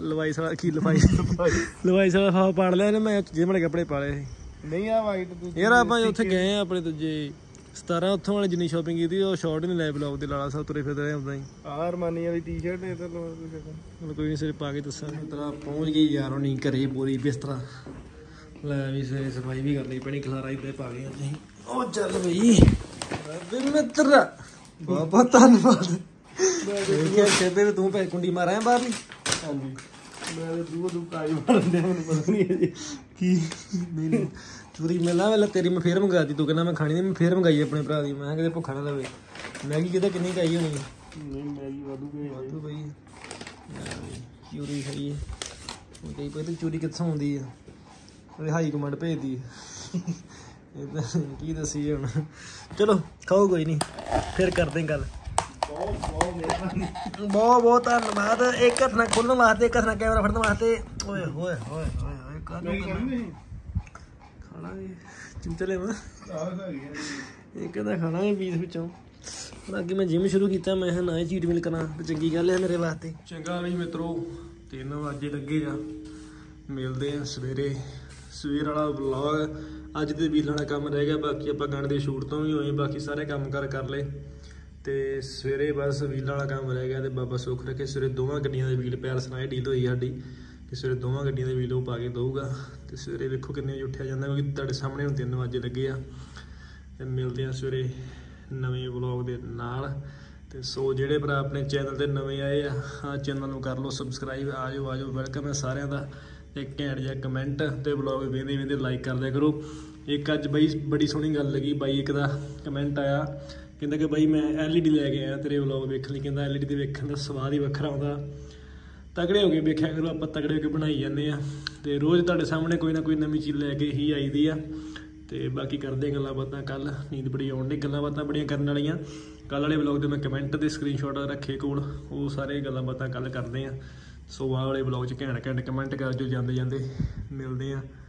ਲਿਫਾਫਾ ਪਾੜ ਲਿਆ ਇਹਨੇ। ਮੈਂ ਜਿਮ ਵਾਲੇ ਕੱਪੜੇ ਪਾ ਲਏ ਸੀ। ਨਹੀਂ ਆ ਵਾਈਟ ਯਾਰ ਆਪਾਂ ਉੱਥੇ ਗਏ ਆ ਆਪਣੇ ਦੂਜੇ 17 ਉੱਥੋਂ ਵਾਲੇ ਜਿੰਨੀ ਸ਼ਾਪਿੰਗ ਕੀਤੀ ਉਹ ਸ਼ਾਰਟ ਨਹੀਂ ਲੈ ਬਲੌਗ ਦੇ ਲਾਲਾ ਸਾਹਿਬ ਤੁਰੇ ਫਿਰਦੇ ਹੁੰਦਾ ਹੀ। ਅਰਮਾਨੀ ਵਾਲੀ ਟੀ-ਸ਼ਰਟ ਇਹ ਤਾਂ ਕੋਈ ਨਹੀਂ ਸਿਰ ਪਾ ਕੇ ਦੱਸਾਂਗੇ। ਤਰਾ ਪਹੁੰਚ ਗਈ ਯਾਰ ਉਹ ਨਹੀਂ ਘਰੇ ਪੂਰੀ ਬਿਸਤਰਾ ਲੈ ਵੀ ਸਵੇਰੇ ਸਫਾਈ ਵੀ ਕਰਨੀ ਪੈਣੀ। ਖਲਾਰਾ ਇੱਦਾਂ ਪਾ ਗਏ ਅਸੀਂ। ਉਹ ਚੱਲ ਬਈ ਮਿੱਤਰ ਬਹੁਤ ਬਹੁਤ ਧੰਨਵਾਦ। ਦੇਖਿਆ ਤੂੰ ਪੈ ਕੁੰਡੀ ਮਾਰਿਆ ਬਾਹਰਲੀ? ਹਾਂਜੀ ਮੈਂ ਦੂ ਕਾਈ ਮਾਰਦੇ ਮੈਨੂੰ ਪਤਾ ਨਹੀਂ ਹੈ ਜੀ ਕੀ। ਨਹੀਂ ਚੂਰੀ ਮਿਲਣਾ ਵੇਲੇ ਤੇਰੀ ਮੈਂ ਫੇਰ ਮੰਗਾਤੀ। ਤੂੰ ਕਹਿੰਦਾ ਮੈਂ ਖਾਣੀ ਨਹੀਂ, ਮੈਂ ਫੇਰ ਮੰਗਾਈ ਆਪਣੇ ਭਰਾ ਦੀ। ਮੈਂ ਕਿਤੇ ਭੁੱਖਾ ਨਾ ਲਵੇ। ਮੈਗੀ ਕਿਤੇ ਕਿੰਨੀ ਖਾਈ ਹੋਣੀ? ਨਹੀਂ ਮੈਗੀ ਵਾਧੂ ਪਈ ਚੂਰੀ ਖਾਈਏ। ਉਹ ਕਹੀ ਪਈ ਤੂੰ ਚੂਰੀ ਕਿੱਥੋਂ ਆਉਂਦੀ ਆ? ਉਹਦੇ ਹਾਈ ਕਮਾਂਡ ਭੇਜਦੀ ਆ। ਕੀ ਦੱਸੀਏ ਹੁਣ। ਚਲੋ ਖਾਓ ਕੋਈ ਨਹੀਂ, ਫਿਰ ਕਰਦੇ ਗੱਲ। ਬਹੁਤ ਬਹੁਤ ਧੰਨਵਾਦ। ਇੱਕ ਹੱਥ ਨਾਲ ਖੋਲਣ ਵਾਸਤੇ, ਇੱਕ ਹੱਥ ਨਾਲ ਕੈਮਰਾ ਫੜਨ ਵਾਸਤੇ। ਓਏ ਹੋਏ ਹੋਏ ਹੋਏ ਖਾਣਾਗੇ ਚਿਮਚਲੇ ਵਾ। ਇੱਕ ਤਾਂ ਖਾਣਾਗੇ ਪੀਸ ਵਿੱਚੋਂ। ਅੱਗੇ ਮੈਂ ਜਿਮ ਸ਼ੁਰੂ ਕੀਤਾ, ਮੈਂ ਕਿਹਾ ਨਾ ਚੀਟ ਮਿਲ ਕਰਾਂ ਤੇ ਚੰਗੀ ਗੱਲ ਹੈ ਮੇਰੇ ਵਾਸਤੇ। ਚੰਗਾ ਵੀ ਮਿੱਤਰੋ 3 ਵਜੇ ਲੱਗੇ ਆ। ਮਿਲਦੇ ਆ ਸਵੇਰੇ। ਸਵੇਰ ਵਾਲਾ ਵਲੌਗ ਅੱਜ ਦੇ ਵੀਲਾਂ ਵਾਲਾ ਕੰਮ ਰਹਿ ਗਿਆ। ਬਾਕੀ ਆਪਾਂ ਗਾਣੇ ਦੇ ਸ਼ੂਟ ਤੋਂ ਵੀ ਹੋਏ, ਬਾਕੀ ਸਾਰੇ ਕੰਮ ਕਰ ਲਏ ਤੇ ਸਵੇਰੇ ਬਸ ਵੀਲਾਂ ਵਾਲਾ ਕੰਮ ਰਹਿ ਗਿਆ। ਤੇ ਬਾਬਾ ਸੁੱਖ ਰੱਖੇ ਸਵੇਰੇ ਦੋਵਾਂ ਗੱਡੀਆਂ ਦੇ ਵੀਲ ਪਿਆਰ ਸੁਣਾਏ ਡੀਲ ਹੋਈ ਸਾਡੀ ਕਿ ਸਵੇਰੇ ਦੋਵਾਂ ਗੱਡੀਆਂ ਦੇ ਵੀਲ ਉਹ ਪਾ ਕੇ ਦਊਗਾ। ਤੇ ਸਵੇਰੇ ਵੇਖੋ ਕਿੰਨੇ ਵਜੇ ਉੱਠਿਆ ਜਾਂਦਾ, ਕਿਉਂਕਿ ਤੁਹਾਡੇ ਸਾਹਮਣੇ ਹੁਣ 3 ਵਜੇ ਲੱਗੇ ਆ। ਤੇ ਮਿਲਦੇ ਆ ਸਵੇਰੇ ਨਵੇਂ ਵਲੌਗ ਦੇ ਨਾਲ। ਤੇ ਸੋ ਜਿਹੜੇ ਭਰਾ ਆਪਣੇ ਚੈਨਲ ਤੇ ਨਵੇਂ ਆਏ ਆ, ਹਾਂ ਚੈਨਲ ਨੂੰ ਕਰ ਲਓ ਸਬਸਕ੍ਰਾਈਬ। ਆ ਜਾਓ ਵੈਲਕਮ ਹੈ ਸਾਰਿਆਂ ਦਾ। ਇੱਕ ਘੈਂਟ ਜਿਹਾ ਕਮੈਂਟ ਤੇ ਵਲੌਗ ਵੇਂਦੇ ਲਾਈਕ ਕਰ ਦਿਆ ਕਰੋ। ਇੱਕ ਅੱਜ ਬਈ ਬੜੀ ਸੋਹਣੀ ਗੱਲ ਲੱਗੀ। ਬਾਈ ਇੱਕ ਦਾ ਕਮੈਂਟ ਆਇਆ, ਕਹਿੰਦਾ ਕਿ ਬਾਈ ਮੈਂ LED ਲੈ ਕੇ ਆਇਆ ਤੇਰੇ ਵਲੌਗ ਵੇਖਣ ਲਈ। ਕਹਿੰਦਾ LED ਦੇ ਵੇਖਣ ਦਾ ਸਵਾਦ ਹੀ ਵੱਖਰਾ ਆਉਂਦਾ। ਤਗੜੇ ਹੋ ਕੇ ਵੇਖਿਆ ਕਰੋ, ਆਪਾਂ ਤਗੜੇ ਹੋ ਕੇ ਬਣਾਈ ਜਾਂਦੇ ਆ। ਤੇ ਰੋਜ਼ ਤੁਹਾਡੇ ਸਾਹਮਣੇ ਕੋਈ ਨਾ ਕੋਈ ਨਵੀਂ ਚੀਜ਼ ਲੈ ਕੇ ਹੀ ਆਈਦੀ ਆ। ਤੇ ਬਾਕੀ ਕਰਦੇ ਗੱਲਾਂ ਬਾਤਾਂ। ਕੱਲ ਨੀਂਦ ਬੜੀ ਆਉਣ ਡਈ, ਗੱਲਾਂ ਬਾਤਾਂ ਬੜੀਆਂ ਕਰਨ ਵਾਲੀਆਂ। ਕੱਲ ਵਾਲੇ ਵਲੌਗ ਦੇ ਮੈਂ ਕਮੈਂਟ ਦੇ ਸਕਰੀਨਸ਼ਾਟ ਰੱਖੇ ਕੋਲ, ਉਹ ਸਾਰੇ ਗੱਲਾਂ ਬਾਤਾਂ ਕੱਲ ਕਰਦੇ ਆ। ਸੋ ਆਹ ਵਾਲੇ ਵਲੌਗ 'ਚ ਘੈਂਟ ਕਮੈਂਟ ਕਰ ਜੋ ਜਾਂਦੇ ਮਿਲਦੇ ਆ।